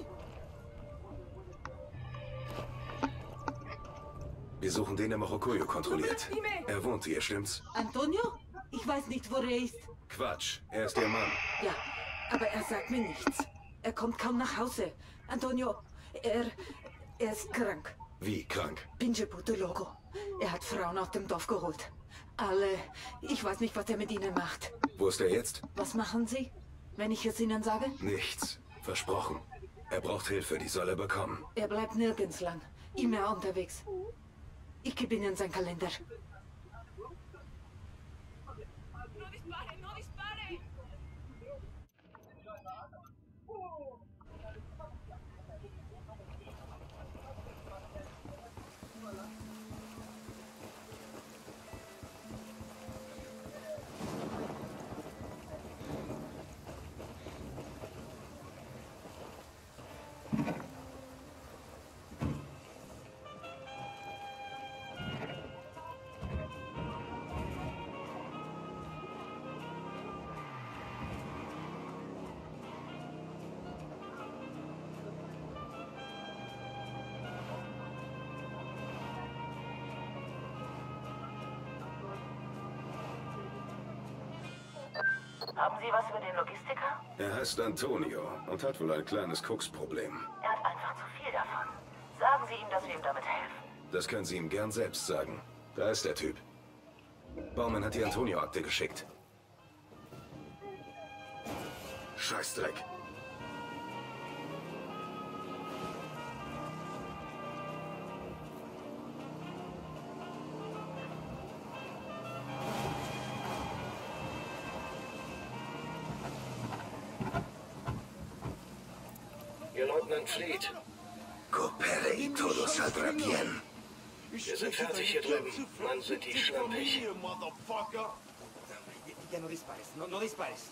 Wir suchen den, der Morokoyo kontrolliert. Er wohnt hier, stimmt's? Antonio? Ich weiß nicht, wo er ist. Quatsch, er ist Ihr Mann. Ja, aber er sagt mir nichts. Er kommt kaum nach Hause. Antonio, er... er ist krank. Wie krank? Pinche puto Logo. Er hat Frauen aus dem Dorf geholt. Alle... Ich weiß nicht, was er mit ihnen macht. Wo ist er jetzt? Was machen Sie, wenn ich es Ihnen sage? Nichts. Versprochen. Er braucht Hilfe, die soll er bekommen. Er bleibt nirgends lang. Immer unterwegs. Ich gebe Ihnen seinen Kalender. Haben Sie was über den Logistiker? Er heißt Antonio und hat wohl ein kleines Koksproblem. Er hat einfach zu viel davon. Sagen Sie ihm, dass wir ihm damit helfen. Das können Sie ihm gern selbst sagen. Da ist der Typ. Baumann hat die Antonio-Akte geschickt. Scheißdreck. Ihr Leutnant Fleet. Coopere y todo saldrá bien. Wir sind fertig hier drüben. Mann, sind die schlampig. Ya no dispares, no, no dispares.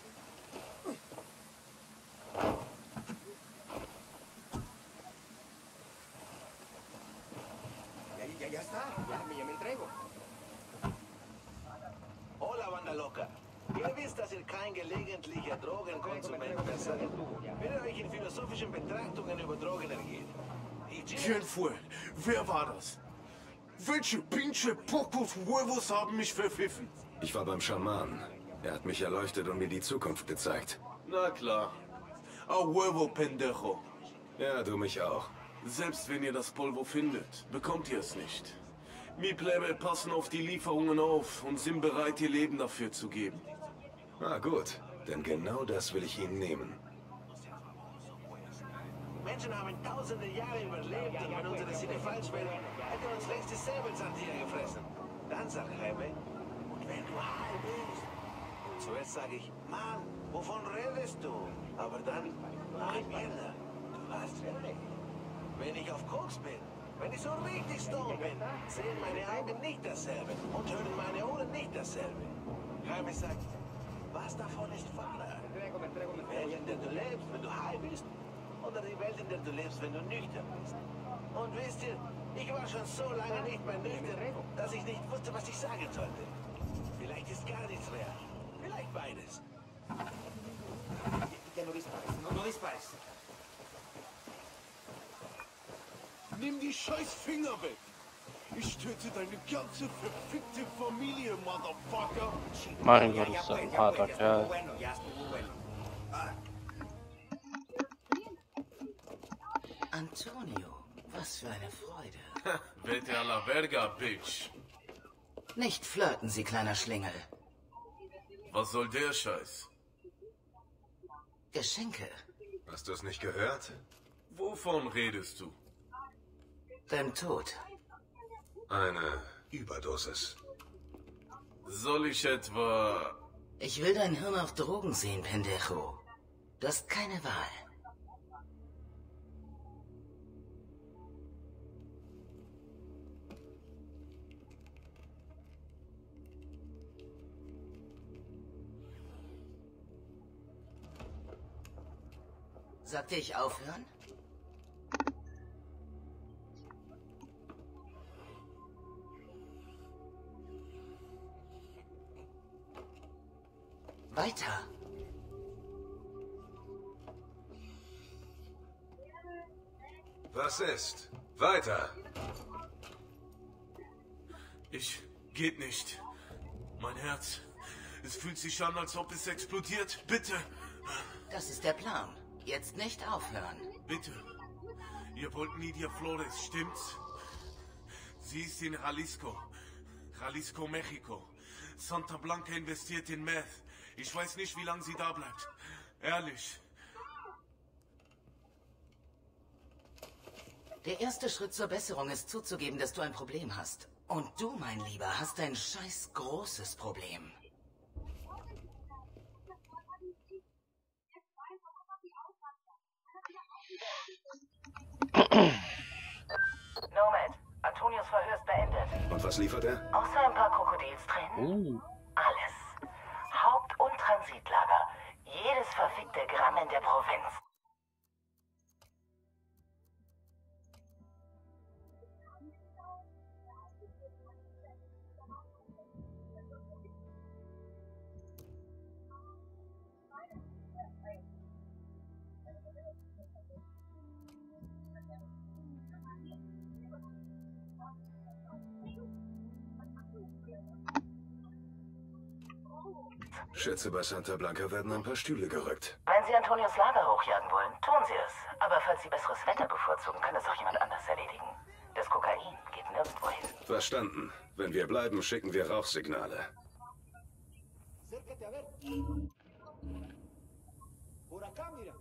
Ya, ya, ya está, ya, ya me entrego. Hola, Banda Loca. Ihr wisst, dass ihr kein gelegentlicher Drogenkonsument mehr seid. Wenn ihr euch in philosophischen Betrachtungen über Drogen ergeht. ¿Quién fue? Wer war das? Welche pinche Pocos Huevos haben mich verpfiffen? Ich war beim Schamanen. Er hat mich erleuchtet und mir die Zukunft gezeigt. Na klar. A huevo, pendejo. Ja, du mich auch. Selbst wenn ihr das Polvo findet, bekommt ihr es nicht. Mi Plebe passen auf die Lieferungen auf und sind bereit, ihr Leben dafür zu geben. Ah, gut. Denn genau das will ich Ihnen nehmen. Menschen haben tausende Jahre überlebt und wenn unsere Sinne falsch wären, hätte uns längst die Säbelzahntiger gefressen. Dann sag Jaime, und wenn du high bist? Und zuerst sage ich, Mann, wovon redest du? Aber dann, ach Mierda, du hast recht. Wenn ich auf Koks bin, wenn ich so richtig stoned bin, sehen meine Augen nicht dasselbe und hören meine Ohren nicht dasselbe. Jaime sagt, was davon ist wahrer? Die Welt, in der du lebst, wenn du high bist, oder die Welt, in der du lebst, wenn du nüchtern bist. Und wisst ihr, ich war schon so lange nicht mehr nüchtern, dass ich nicht wusste, was ich sagen sollte. Vielleicht ist gar nichts mehr. Vielleicht beides. Ya no dispares, no, no dispares. Nimm die scheiß Finger weg! Ich töte deine ganze verfickte Familie, Motherfucker! Mein Gott, ist das ein harter Kerl. Bueno, ya estuvo bueno. Antonio, was für eine Freude. Vete a la verga, Bitch! Nicht flirten, Sie kleiner Schlingel. Was soll der Scheiß? Geschenke. Hast du es nicht gehört? Wovon redest du? Dein Tod. Eine Überdosis. Soll ich etwa... Ich will dein Hirn auf Drogen sehen, Pendejo. Du hast keine Wahl. Sagte ich aufhören? Weiter. Was ist? Weiter. Ich... geht nicht. Mein Herz... Es fühlt sich an, als ob es explodiert. Bitte. Das ist der Plan. Jetzt nicht aufhören. Bitte. Ihr wollt Nidia Flores, stimmt's? Sie ist in Jalisco. Jalisco, Mexiko. Santa Blanca investiert in Meth. Ich weiß nicht, wie lange sie da bleibt. Ehrlich. Der erste Schritt zur Besserung ist zuzugeben, dass du ein Problem hast. Und du, mein Lieber, hast ein scheiß großes Problem. Nomad, Antonios Verhör ist beendet. Und was liefert er? Außer ein paar Krokodilstränen? Uh. Alles. Haupt- und Transitlager. Jedes verfickte Gramm in der Provinz. Schätze, bei Santa Blanca werden ein paar Stühle gerückt. Wenn Sie Antonios Lager hochjagen wollen, tun Sie es. Aber falls Sie besseres Wetter bevorzugen, kann es auch jemand anders erledigen. Das Kokain geht nirgendwo hin. Verstanden. Wenn wir bleiben, schicken wir Rauchsignale. Acércate a ver. Por acá, mira.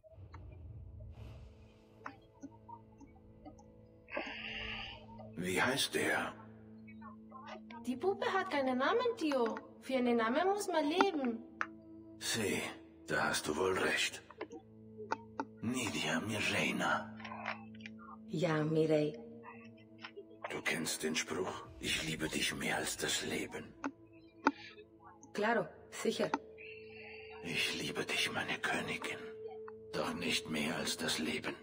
Wie heißt der? Die Puppe hat keinen Namen, Tio. Für einen Namen muss man leben. Sí, da hast du wohl recht. Nidia, mi reina. Ja, Mireille. Du kennst den Spruch, ich liebe dich mehr als das Leben. Claro, sicher. Ich liebe dich, meine Königin. Doch nicht mehr als das Leben.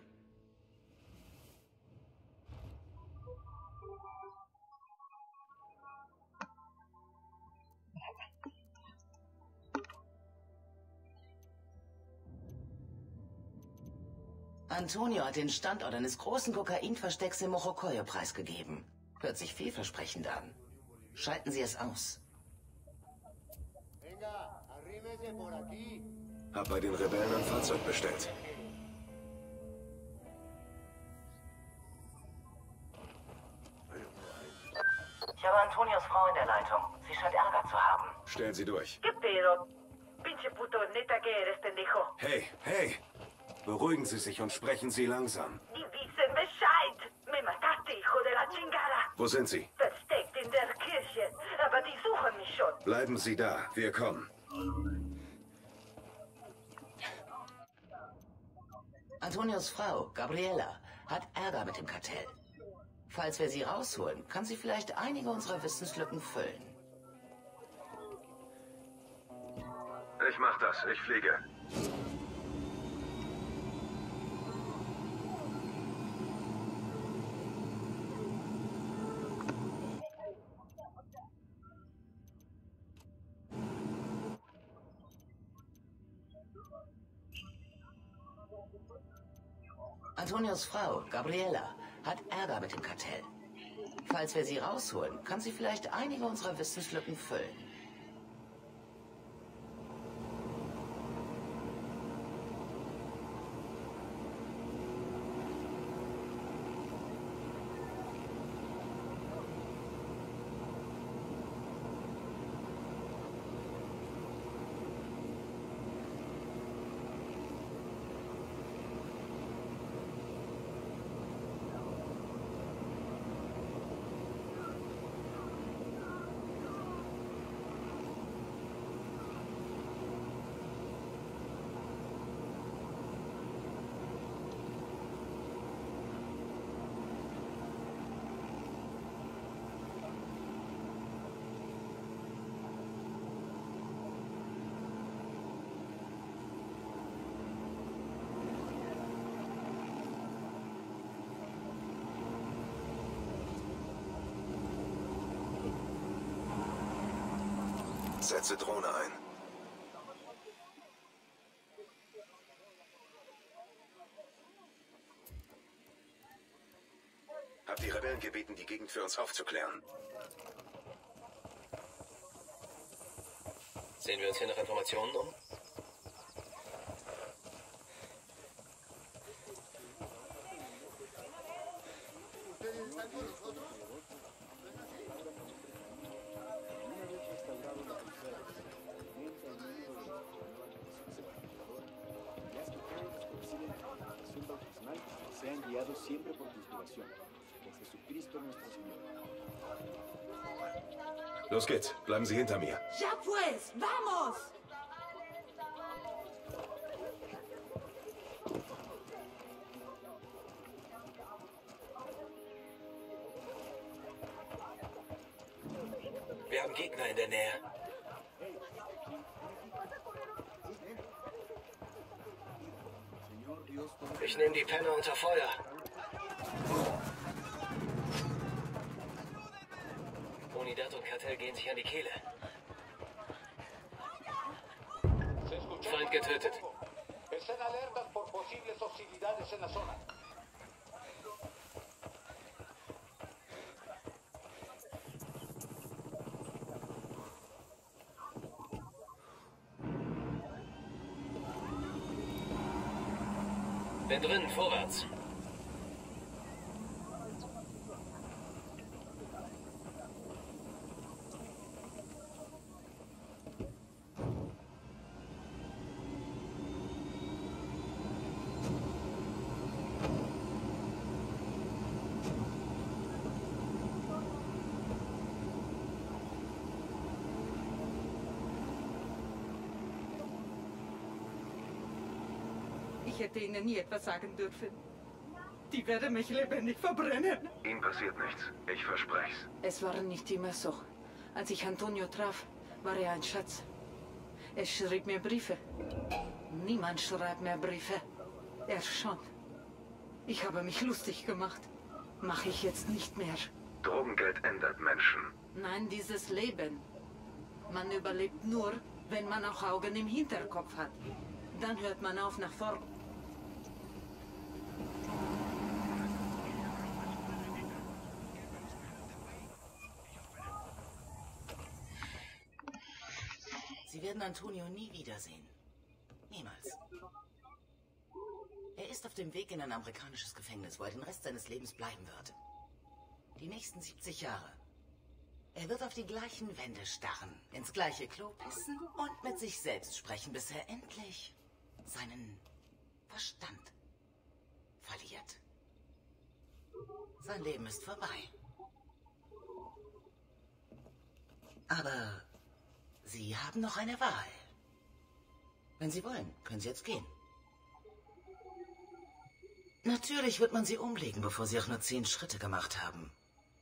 Antonio hat den Standort eines großen Kokainverstecks im Mojocoyo preisgegeben. Hört sich vielversprechend an. Schalten Sie es aus. Hab bei den Rebellen ein Fahrzeug bestellt. Ich habe Antonios Frau in der Leitung. Sie scheint Ärger zu haben. Stellen Sie durch. ¿Qué pedo? Pinche puto, neta que eres, pendejo. Hey, hey! Beruhigen Sie sich und sprechen Sie langsam. Die wissen Bescheid. Me mataste, hijo de la chingada. Wo sind Sie? Versteckt in der Kirche. Aber die suchen mich schon. Bleiben Sie da, wir kommen. Antonios Frau, Gabriela, hat Ärger mit dem Kartell. Falls wir sie rausholen, kann sie vielleicht einige unserer Wissenslücken füllen. Ich mach das, ich fliege. Antonios Frau, Gabriela, hat Ärger mit dem Kartell. Falls wir sie rausholen, kann sie vielleicht einige unserer Wissenslücken füllen. Setze Drohne ein. Hab die Rebellen gebeten, die Gegend für uns aufzuklären. Sehen wir uns hier nach Informationen um? Sea enviado siempre por tu inspiración. Por Jesucristo nuestro Señor. Los geht's. Bleiben Sie hinter mir. ¡Ya pues! ¡Vamos! Wir haben Gegner in der Nähe. Ich nehme die Penner unter Feuer. Unidad und Kartell gehen sich an die Kehle. Feind getötet. Estén alertas por posibles hostilidades en la zona. Bin drin, vorwärts. Ich hätte Ihnen nie etwas sagen dürfen. Die werden mich lebendig verbrennen. Ihnen passiert nichts. Ich verspreche es. Es war nicht immer so. Als ich Antonio traf, war er ein Schatz. Er schrieb mir Briefe. Niemand schreibt mehr Briefe. Er schon. Ich habe mich lustig gemacht. Mache ich jetzt nicht mehr. Drogengeld ändert Menschen. Nein, dieses Leben. Man überlebt nur, wenn man auch Augen im Hinterkopf hat. Dann hört man auf nach vorn. Sie werden Antonio nie wiedersehen. Niemals. Er ist auf dem Weg in ein amerikanisches Gefängnis, wo er den Rest seines Lebens bleiben wird. Die nächsten siebzig Jahre. Er wird auf die gleichen Wände starren, ins gleiche Klo pissen und mit sich selbst sprechen, bis er endlich seinen Verstand verliert. Sein Leben ist vorbei. Aber Sie haben noch eine Wahl. Wenn Sie wollen, können Sie jetzt gehen. Natürlich wird man Sie umlegen, bevor Sie auch nur zehn Schritte gemacht haben.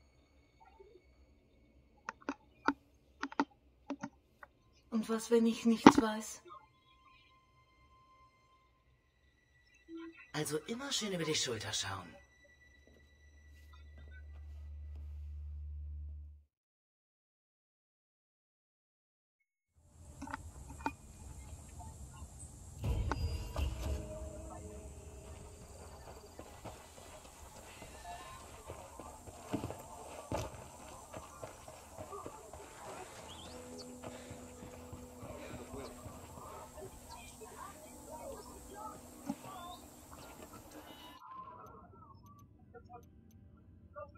Und was, wenn ich nichts weiß? Also immer schön über die Schulter schauen.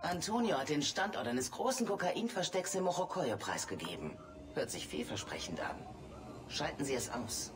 Antonio hat den Standort eines großen Kokainverstecks im Morocoyo preisgegeben. Hört sich vielversprechend an. Schalten Sie es aus.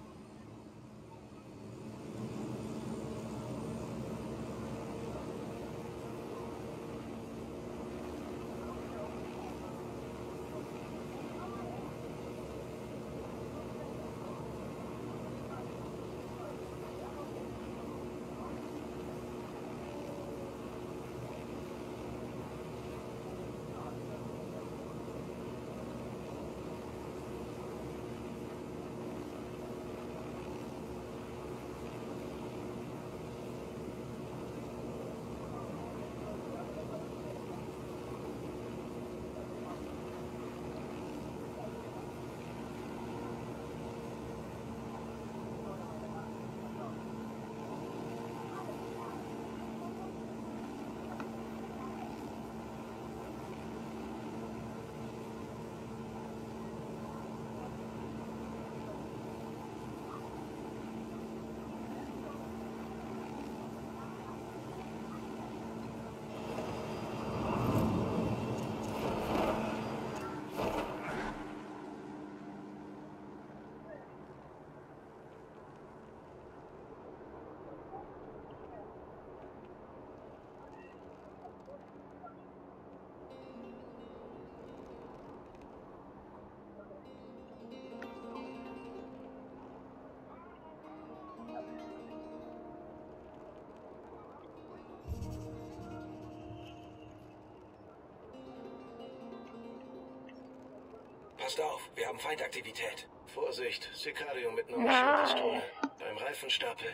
Passt auf, wir haben Feindaktivität. Vorsicht, Sicario mit einer Maschinenpistole. Beim Reifenstapel.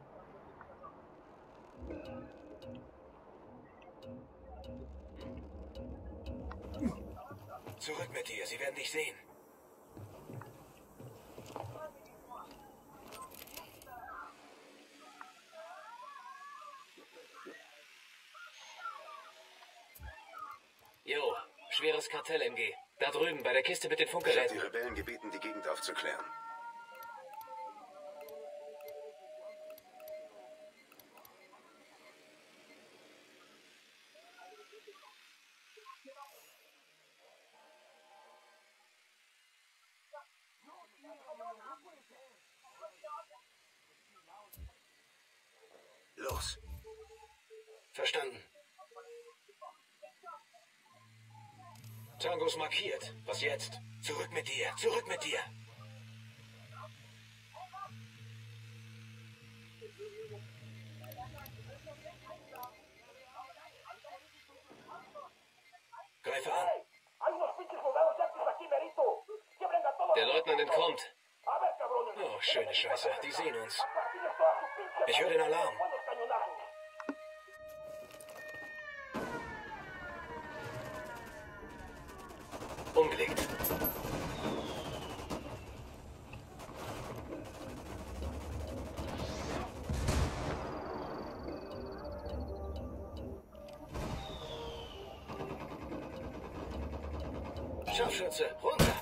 Zurück mit dir, sie werden dich sehen. Jo, schweres Kartell-M G. Da drüben, bei der Kiste mit den Ich habe Funkgeräten. die Rebellen gebeten, die Gegend aufzuklären. Los. Verstanden. Tangos markiert. Was jetzt? Zurück mit dir, zurück mit dir. Greife an. Der Leutnant entkommt. Oh, schöne Scheiße. Die sehen uns. Ich höre den Alarm. Umgelegt. Scharfschütze, runter!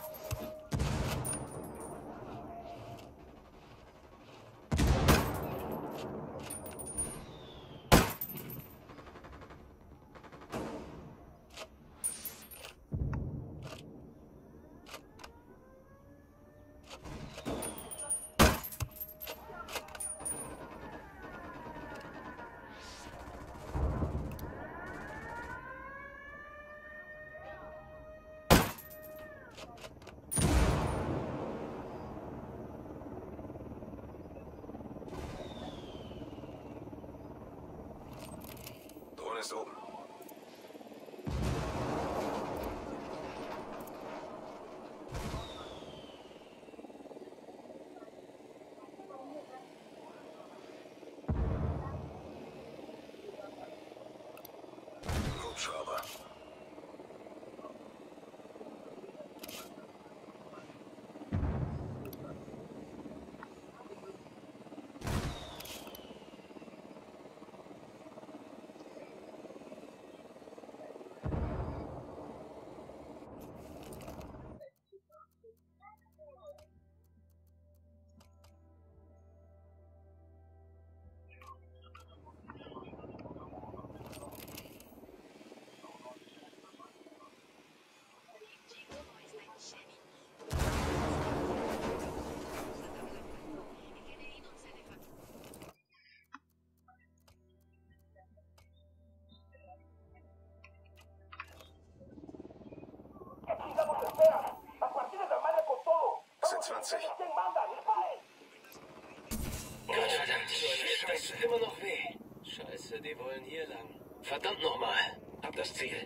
nos esperan. A partir de la madre con todo. Es sind zwanzig. ¿Quién manda? ¡Disparen! Gottverdammt, shit, das tut immer noch weh. Scheiße, die wollen hier lang. Verdammt nochmal. Hab das Ziel.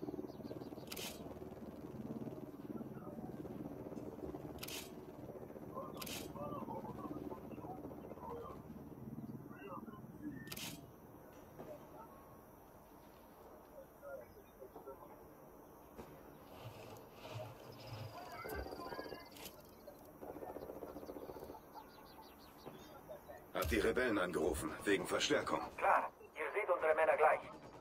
Hab die Rebellen angerufen, wegen Verstärkung. Klar, ihr seht unsere Männer gleich.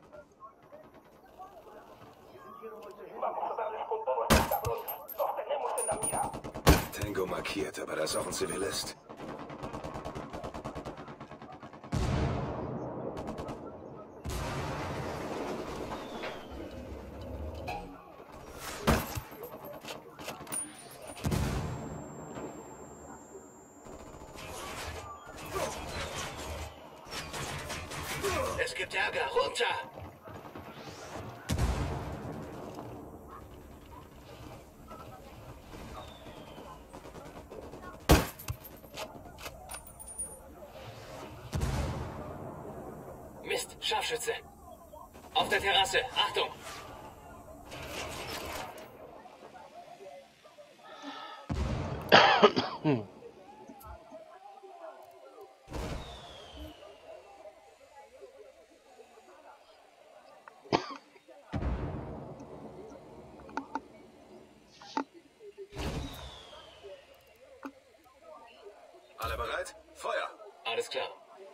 Vamos a darles con todo a estos cabrones. Los tenemos en la mira. Tango markiert, aber da ist auch ein Zivilist. Es gibt Ärger. Runter! Mist, Scharfschütze. Auf der Terrasse. Achtung! Hm. Alle bereit? Feuer! Alles klar.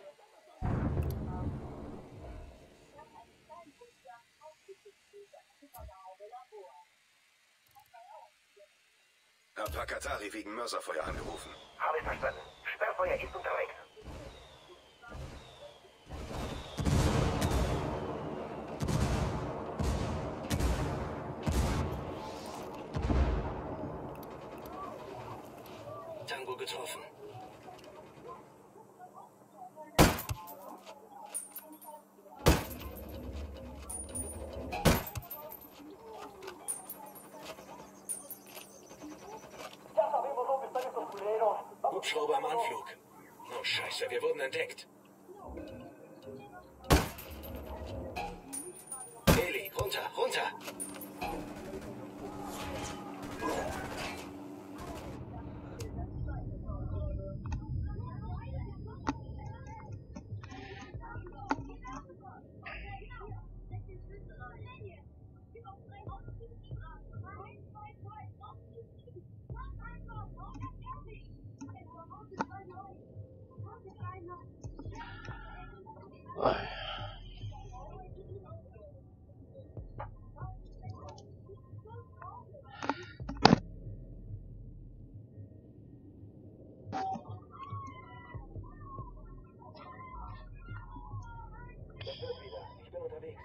Hab Pakatari wegen Mörserfeuer angerufen. Habe ich verstanden. Sperrfeuer ist unterwegs. Tango getroffen. Ya sabemos dónde están estos culeros. Hubschrauber im Anflug. Oh, Scheiße, wir wurden entdeckt. Heli, runter, runter! Das wird wieder. Ich bin unterwegs.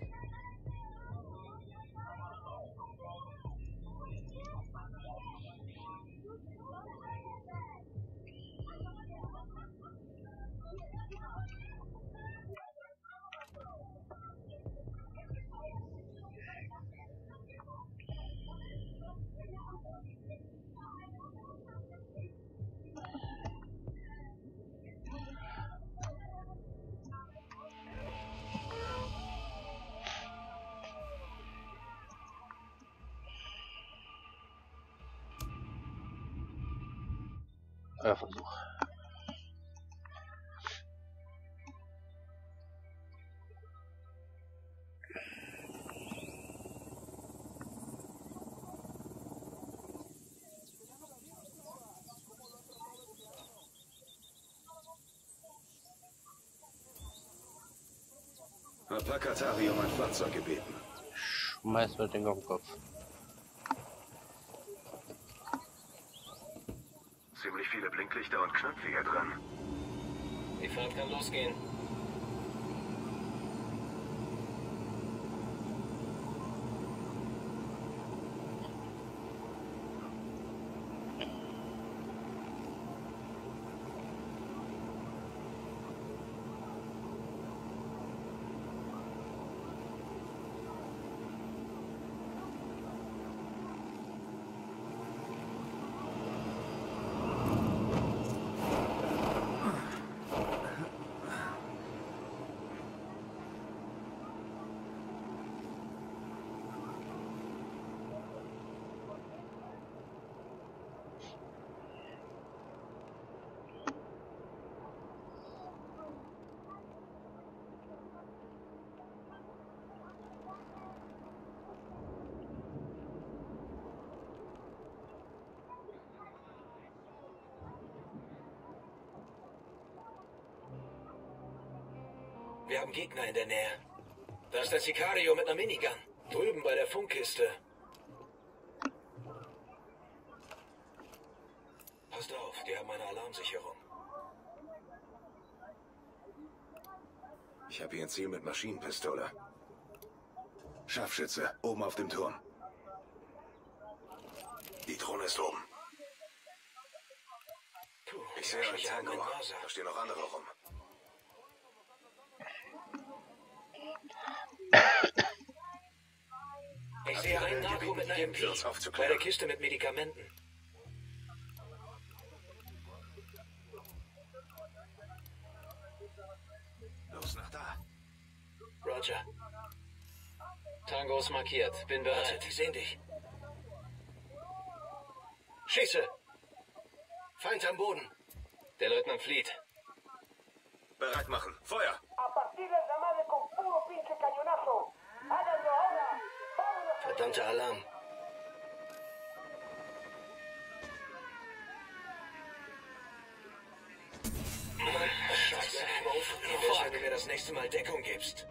Euer Versuch. Hab Pakatari um ein Fahrzeug gebeten. Schmeiß mir den auf den Kopf. Ziemlich viele Blinklichter und Knöpfe hier dran. Die Fahrt kann losgehen. Wir haben Gegner in der Nähe. Da ist der Sicario mit einer Minigun. Drüben bei der Funkkiste. Passt auf, die haben eine Alarmsicherung. Ich habe hier ein Ziel mit Maschinenpistole. Scharfschütze, oben auf dem Turm. Die Drohne ist oben. Ich sehe einen Tango. Da stehen noch andere rum. Ich sehe einen Narko mit einer M P. Bei der Kiste mit Medikamenten. Los, nach da. Roger. Tango ist markiert. Bin bereit. Warte, die sehen dich. Schieße! Feind am Boden. Der Leutnant flieht. Bereit machen. Feuer! Verdammter Alarm. Scheiße. Wie wär's, wenn du mir das nächste Mal Deckung gibst?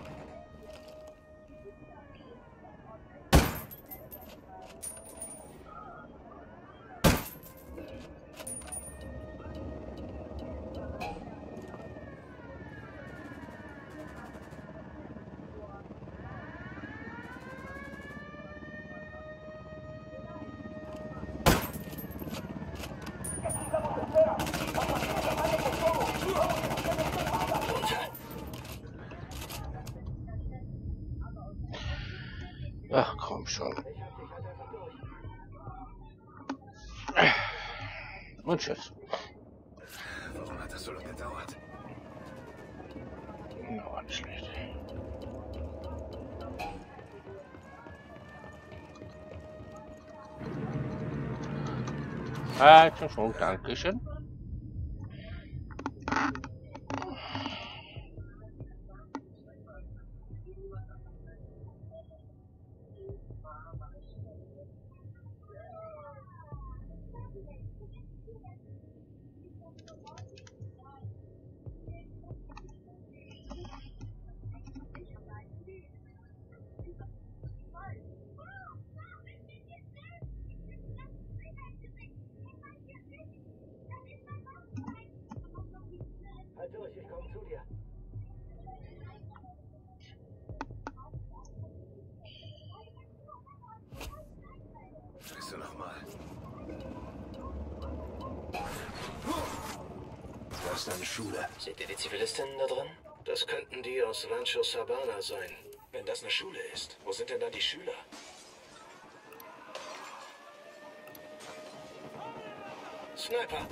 Ach komm schon. Und tschüss. Warum hat das so lange gedauert? Na, war nicht schlecht. Also schon, Dankeschön. Halt durch, ich komme zu dir. Scheiße nochmal. Da ist eine Schule. Seht ihr die Zivilistinnen da drin? Das könnten die aus Rancho Sabana sein. Wenn das eine Schule ist, wo sind denn dann die Schüler? Sniper!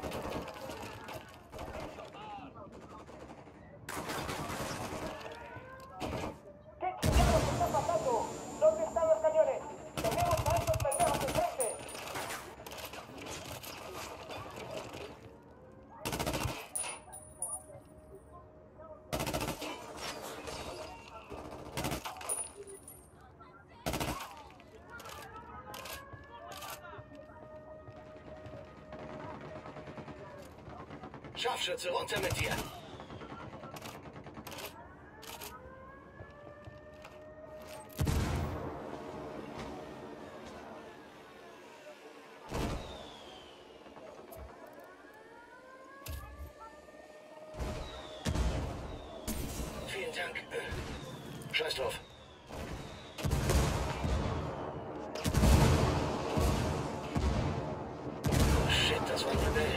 Scharfschütze, runter mit dir! Vielen Dank. Äh, Scheiß drauf. Oh shit, das war ein Rebell.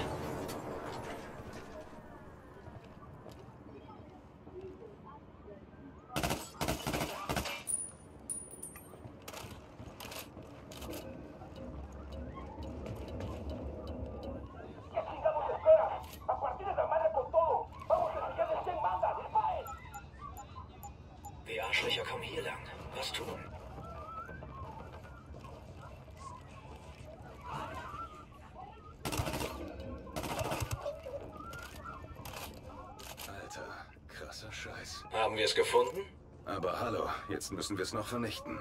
Die Arschlöcher kommen hier lang. Was tun? Alter, krasser Scheiß. Haben wir es gefunden? Aber hallo, jetzt müssen wir es noch vernichten.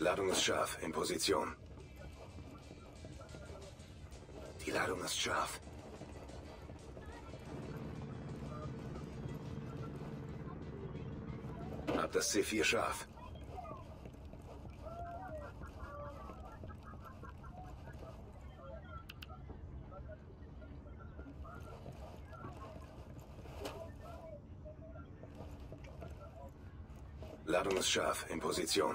Ladung ist scharf, in Position. Die Ladung ist scharf. Hab das C vier scharf. Ladung ist scharf, in Position.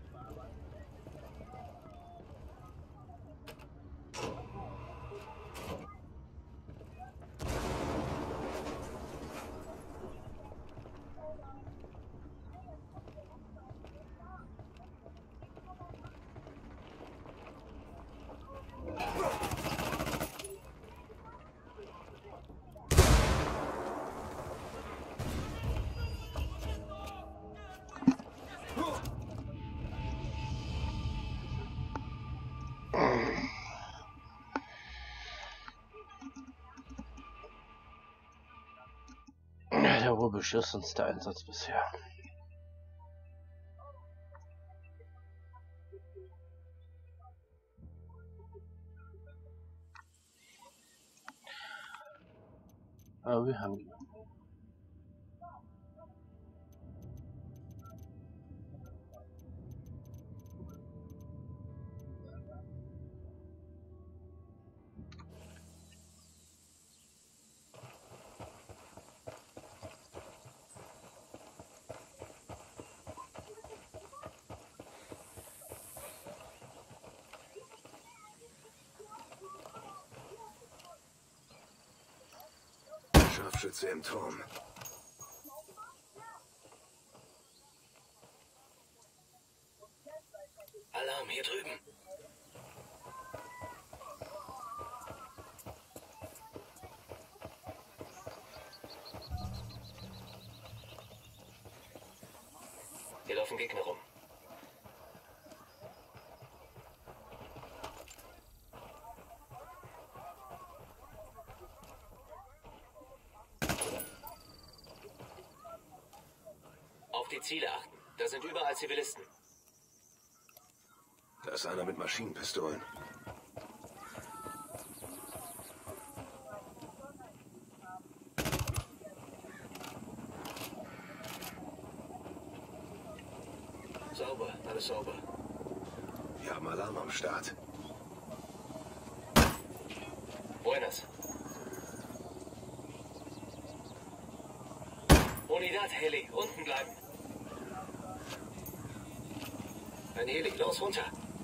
Der wohlbeschissenste Einsatz bisher. Aber wir haben ihn. Scharfschütze im Turm. Alarm hier drüben. Hier laufen Gegner rum. Auf die Ziele achten. Da sind überall Zivilisten. Da ist einer mit Maschinenpistolen. Sauber, alles sauber. Wir haben Alarm am Start. Buenas. Unidad, Heli, unten bleiben. Ein Heli, los runter.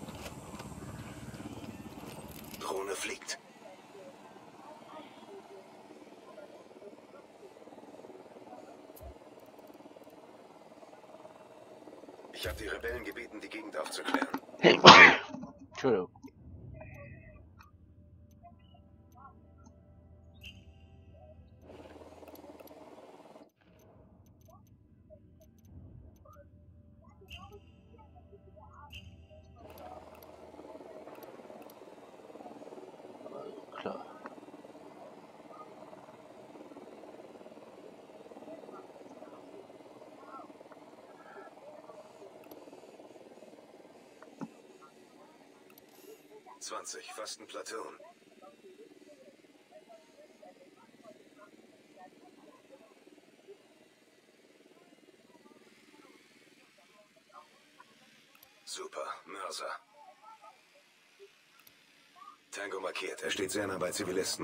Drohne fliegt. Ich habe die Rebellen gebeten, die Gegend aufzuklären. Entschuldigung. zwanzig, fast ein Platoon. Super, Mörser. Tango markiert, er steht sehr nah bei Zivilisten.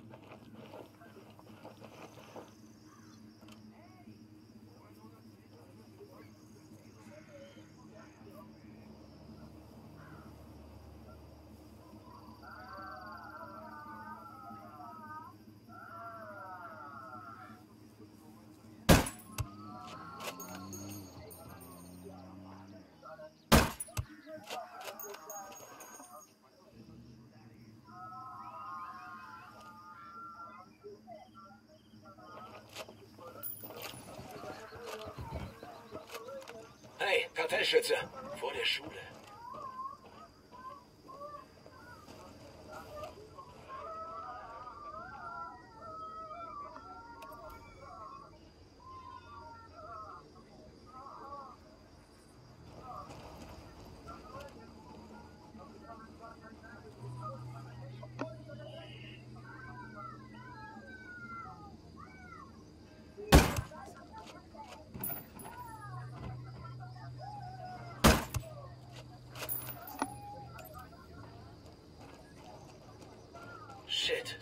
Hey, Kartellschütze, vor der Schule.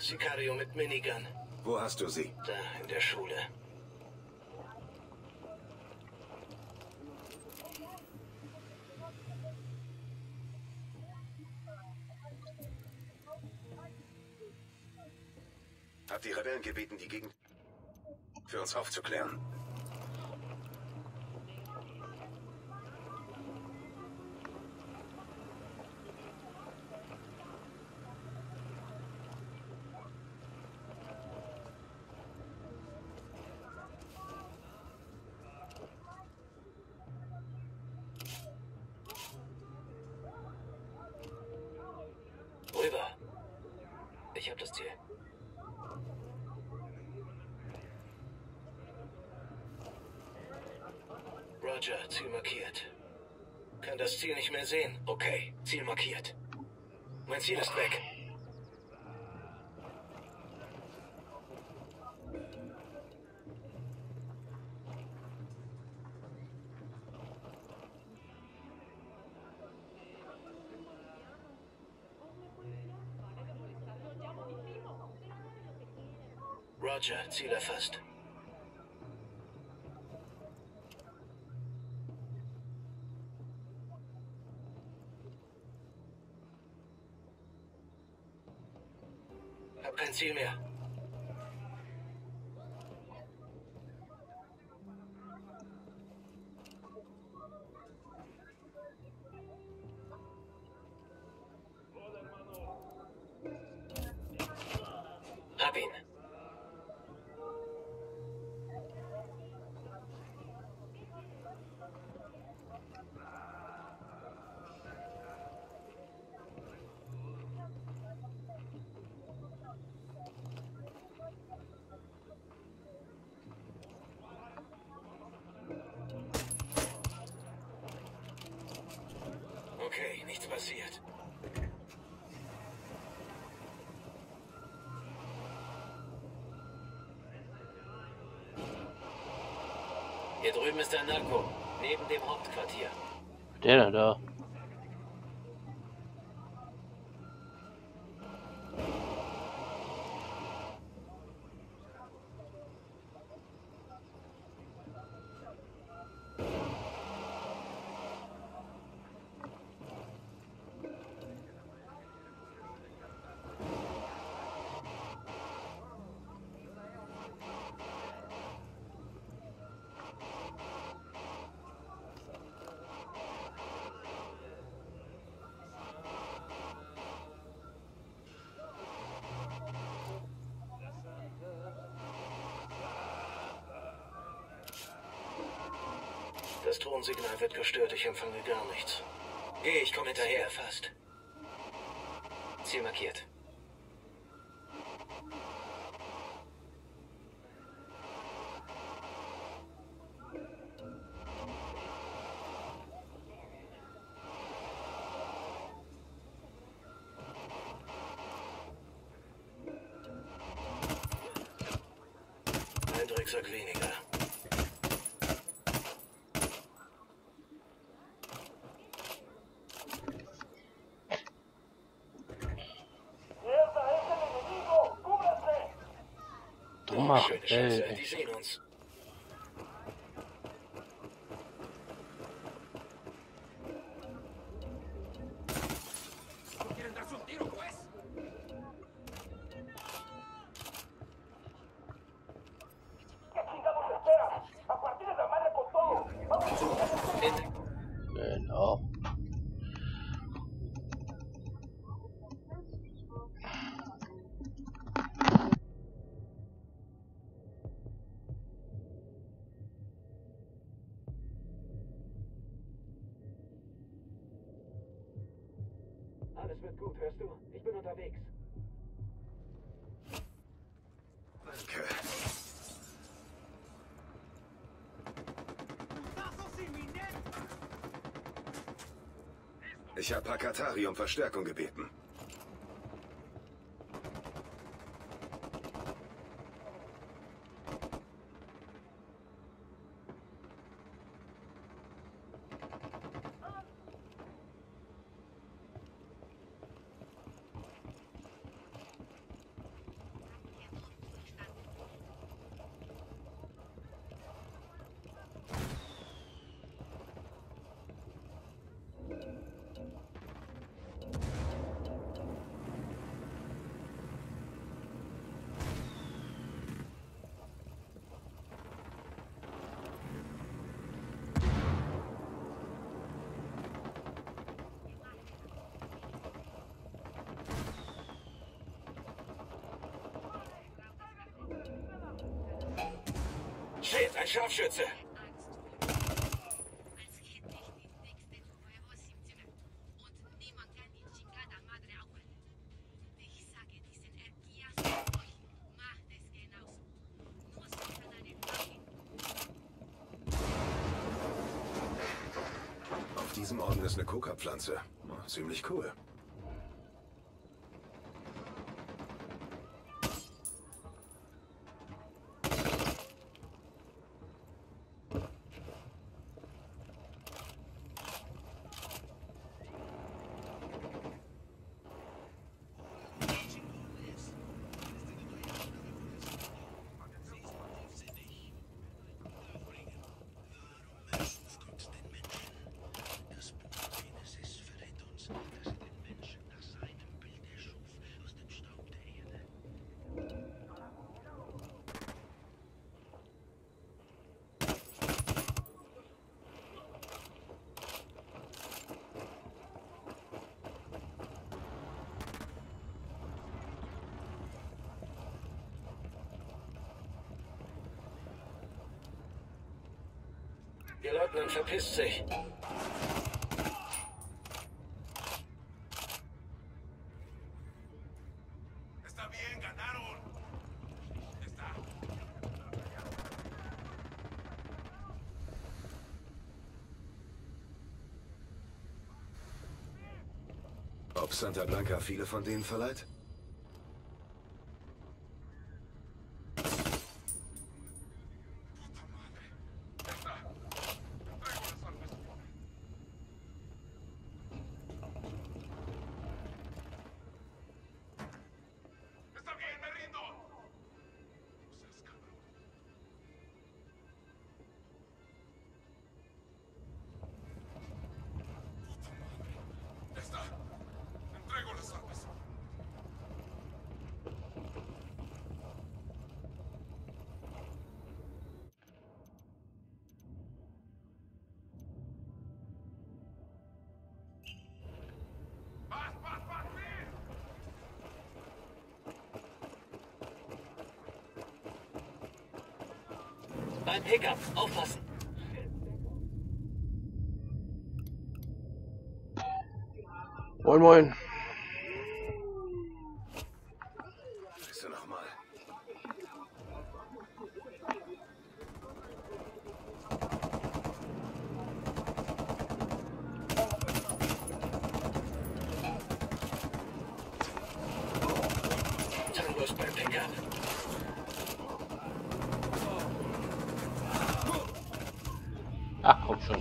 Sicario mit Minigun. Wo hast du sie? Da, in der Schule. Hat die Rebellen gebeten, die Gegend für uns aufzuklären. Rüber. Ich hab das Ziel. Roger, Ziel markiert. Kann das Ziel nicht mehr sehen. Okay, Ziel markiert. Mein Ziel ist weg. Roger, Ziel erfasst. Hab kein Ziel mehr. Hab ihn. Okay, nichts passiert. Hier drüben ist der Narco, neben dem Hauptquartier. Der da, da. Das Tonsignal wird gestört, ich empfange gar nichts. Geh, ich komme hinterher. Fast. Ziel markiert. Ein Drecksack weniger. Dummer, Schöne Scheiße, ey. die sehen uns. Genau. Alles wird gut, hörst du? Ich bin unterwegs. Danke. Ich habe Hakatari um Verstärkung gebeten. Shit, ein Scharfschütze. Auf diesem Orden ist eine Coca-Pflanze. Oh, ziemlich cool. Ihr Leutnant verpisst sich. Ob Santa Blanca viele von denen verleiht? Ein Pickup, aufpassen. Moin, moin. Ist er nochmal? Tango ist beim Pickup. Ach, komm schon.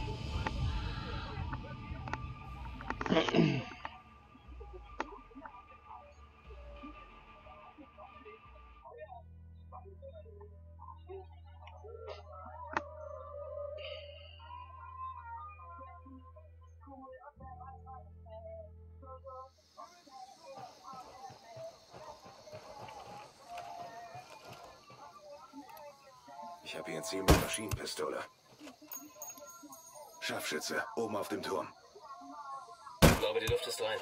Ich habe hier ein Ziel mit Maschinenpistole. Scharfschütze, oben auf dem Turm. Ich glaube, die Luft ist rein.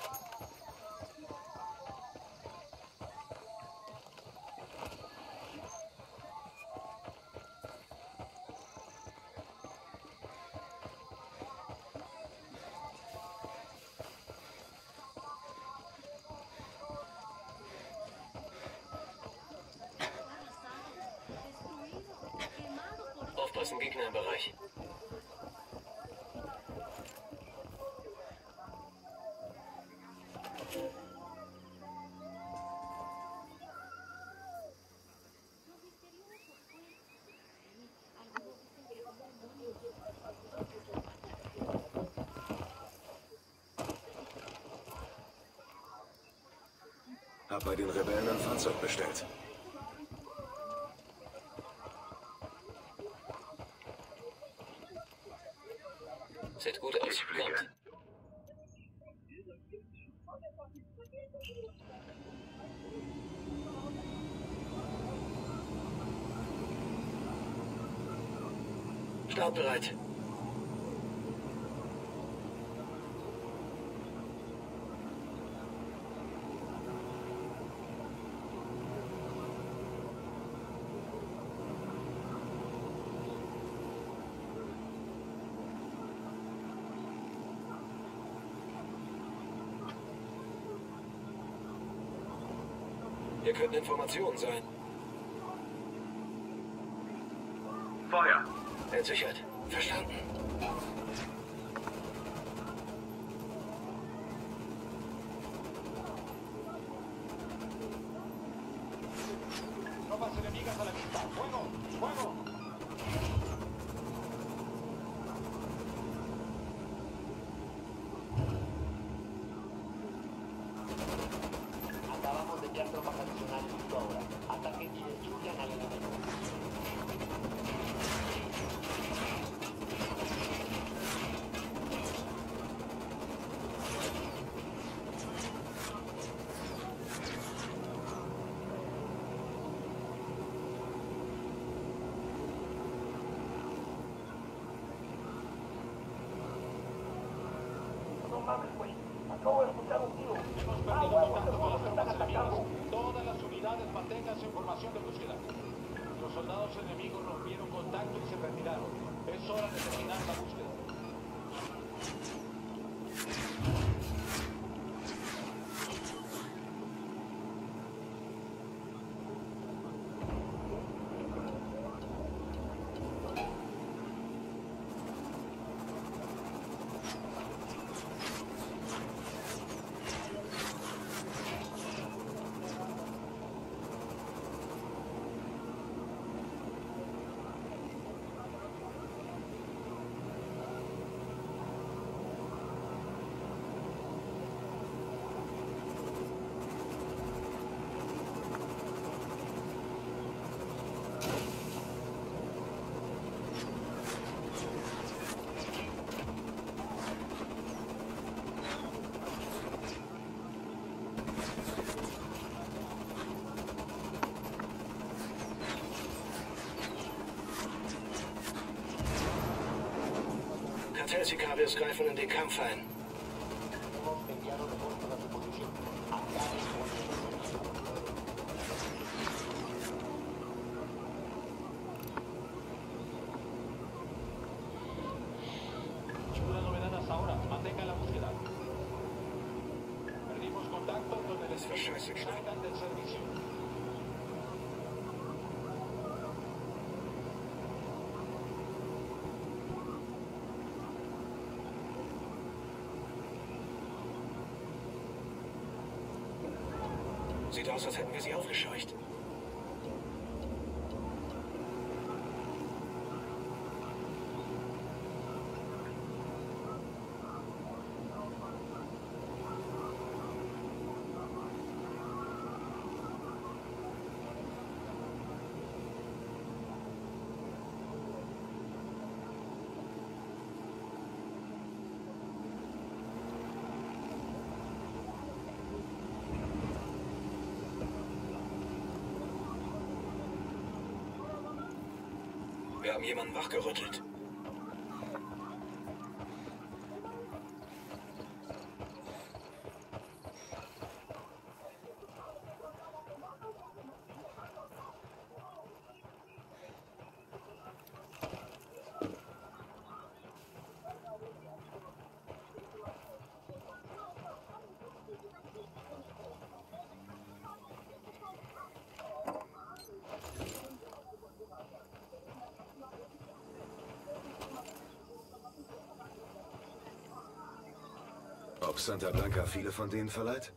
Aufpassen, Gegner im Bereich. Hab bei den Rebellen ein Fahrzeug bestellt. Sieht gut aus. Kommt. Startbereit. Ziele könnten Informationen sein. Feuer. Entsichert. Verstanden. Tropas enemigas a la vista. ¡Fuego! ¡Fuego! Acabamos de enviar tropas adicionales justo ahora. Ataquen y destruyan al enemigo. No mames, güey. Acabo de escuchar un tiro. Hemos perdido contacto con las tropas enemigas. Todas las unidades manténganse en formación de búsqueda. Los soldados enemigos rompieron contacto y se retiraron. Es hora de terminar la búsqueda. Kartellsicarios greifen in den Kampf ein. Ninguna novedad hasta ahora. Mantenga la búsqueda. Perdimos contacto con el enemigo. Salgan del servicio. Sieht aus, als hätten wir sie aufgescheucht. Wir haben jemanden wachgerüttelt. Ob Santa Blanca viele von denen verleiht?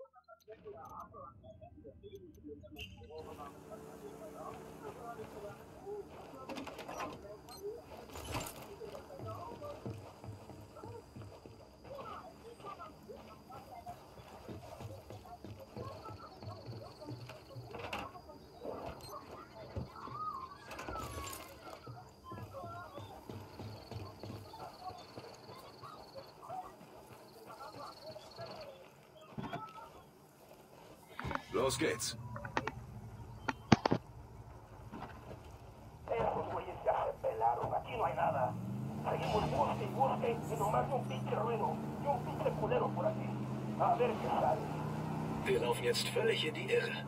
Los geht's. Esos güeyes ya se pelaron. Aquí no hay nada. Seguimos busque y busque y nomás un pinche ruido. Y un pinche culero por aquí. A ver qué sale. Wir laufen jetzt völlig in die Irre.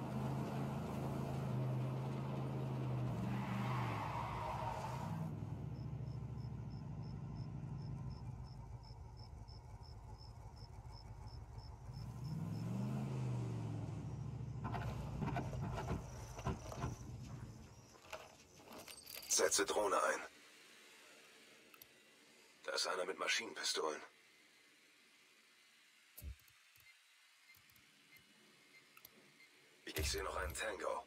Setze Drohne ein. Da ist einer mit Maschinenpistolen. Ich sehe noch einen Tango.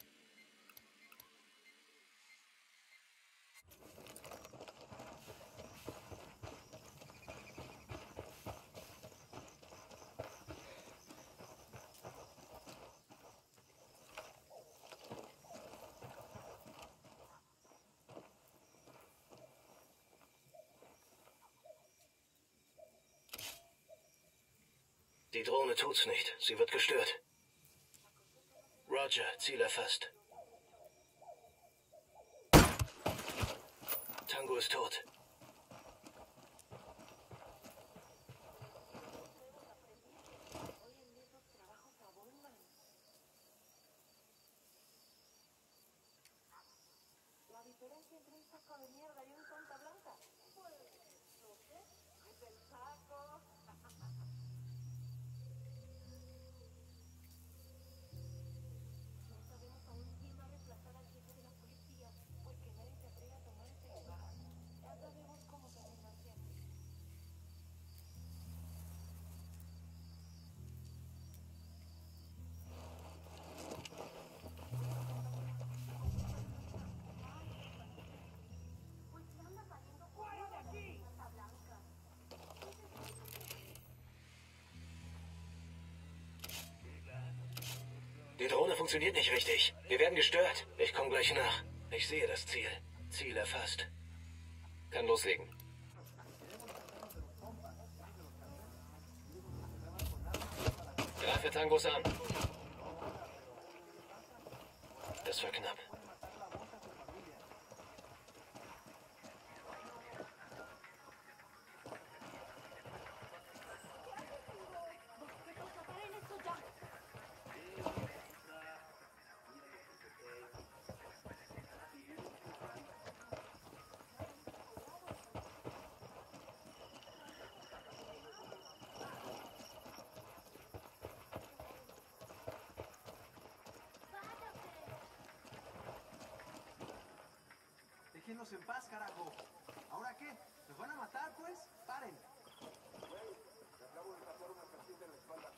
Die Drohne tut's nicht. Sie wird gestört. Roger, Ziel erfasst. Tango ist tot. Die Drohne funktioniert nicht richtig. Wir werden gestört. Ich komme gleich nach. Ich sehe das Ziel. Ziel erfasst. Kann loslegen. Greife Tangos an. Das war knapp. Déjenos en paz, carajo. ¿Ahora qué? ¿Nos van a matar, pues? Paren. Güey, te acabo de pasar una cajita en la espalda.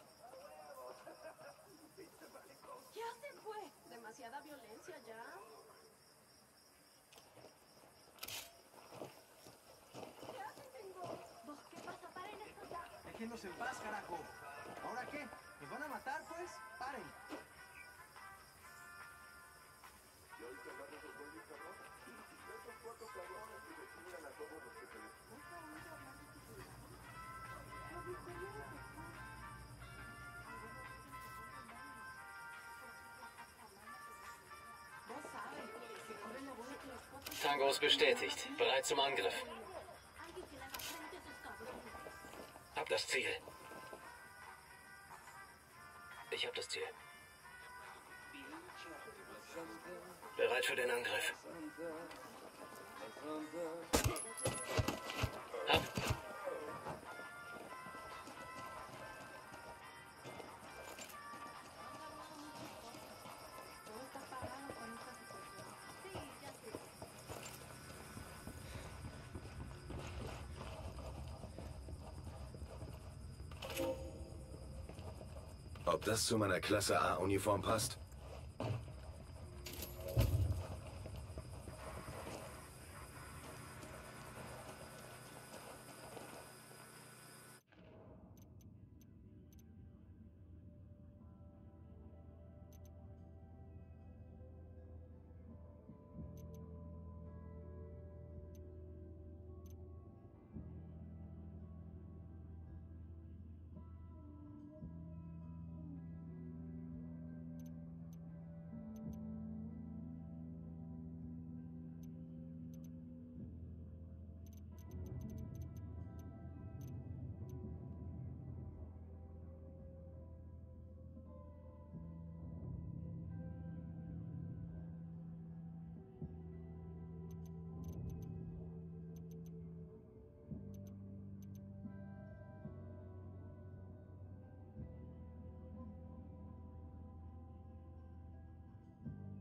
Ya se fue. Demasiada violencia ya. ¿Qué hacen, Tengo? ¿Vos qué pasa? Paren esto ya. Déjenos en paz, carajo. ¿Ahora qué? ¿Nos van a matar, pues? Paren. ¿Y ahorita van esos güeyes, cabrón? Esos cuatro cabrones que definieran a todos los que se les gusta oír hablar de seguridad. Los misterios de Tango ist bestätigt. Bereit zum Angriff. Hab das Ziel. Ich hab das Ziel. Bereit für den Angriff. Ab. Ob das zu meiner Klasse A-Uniform passt?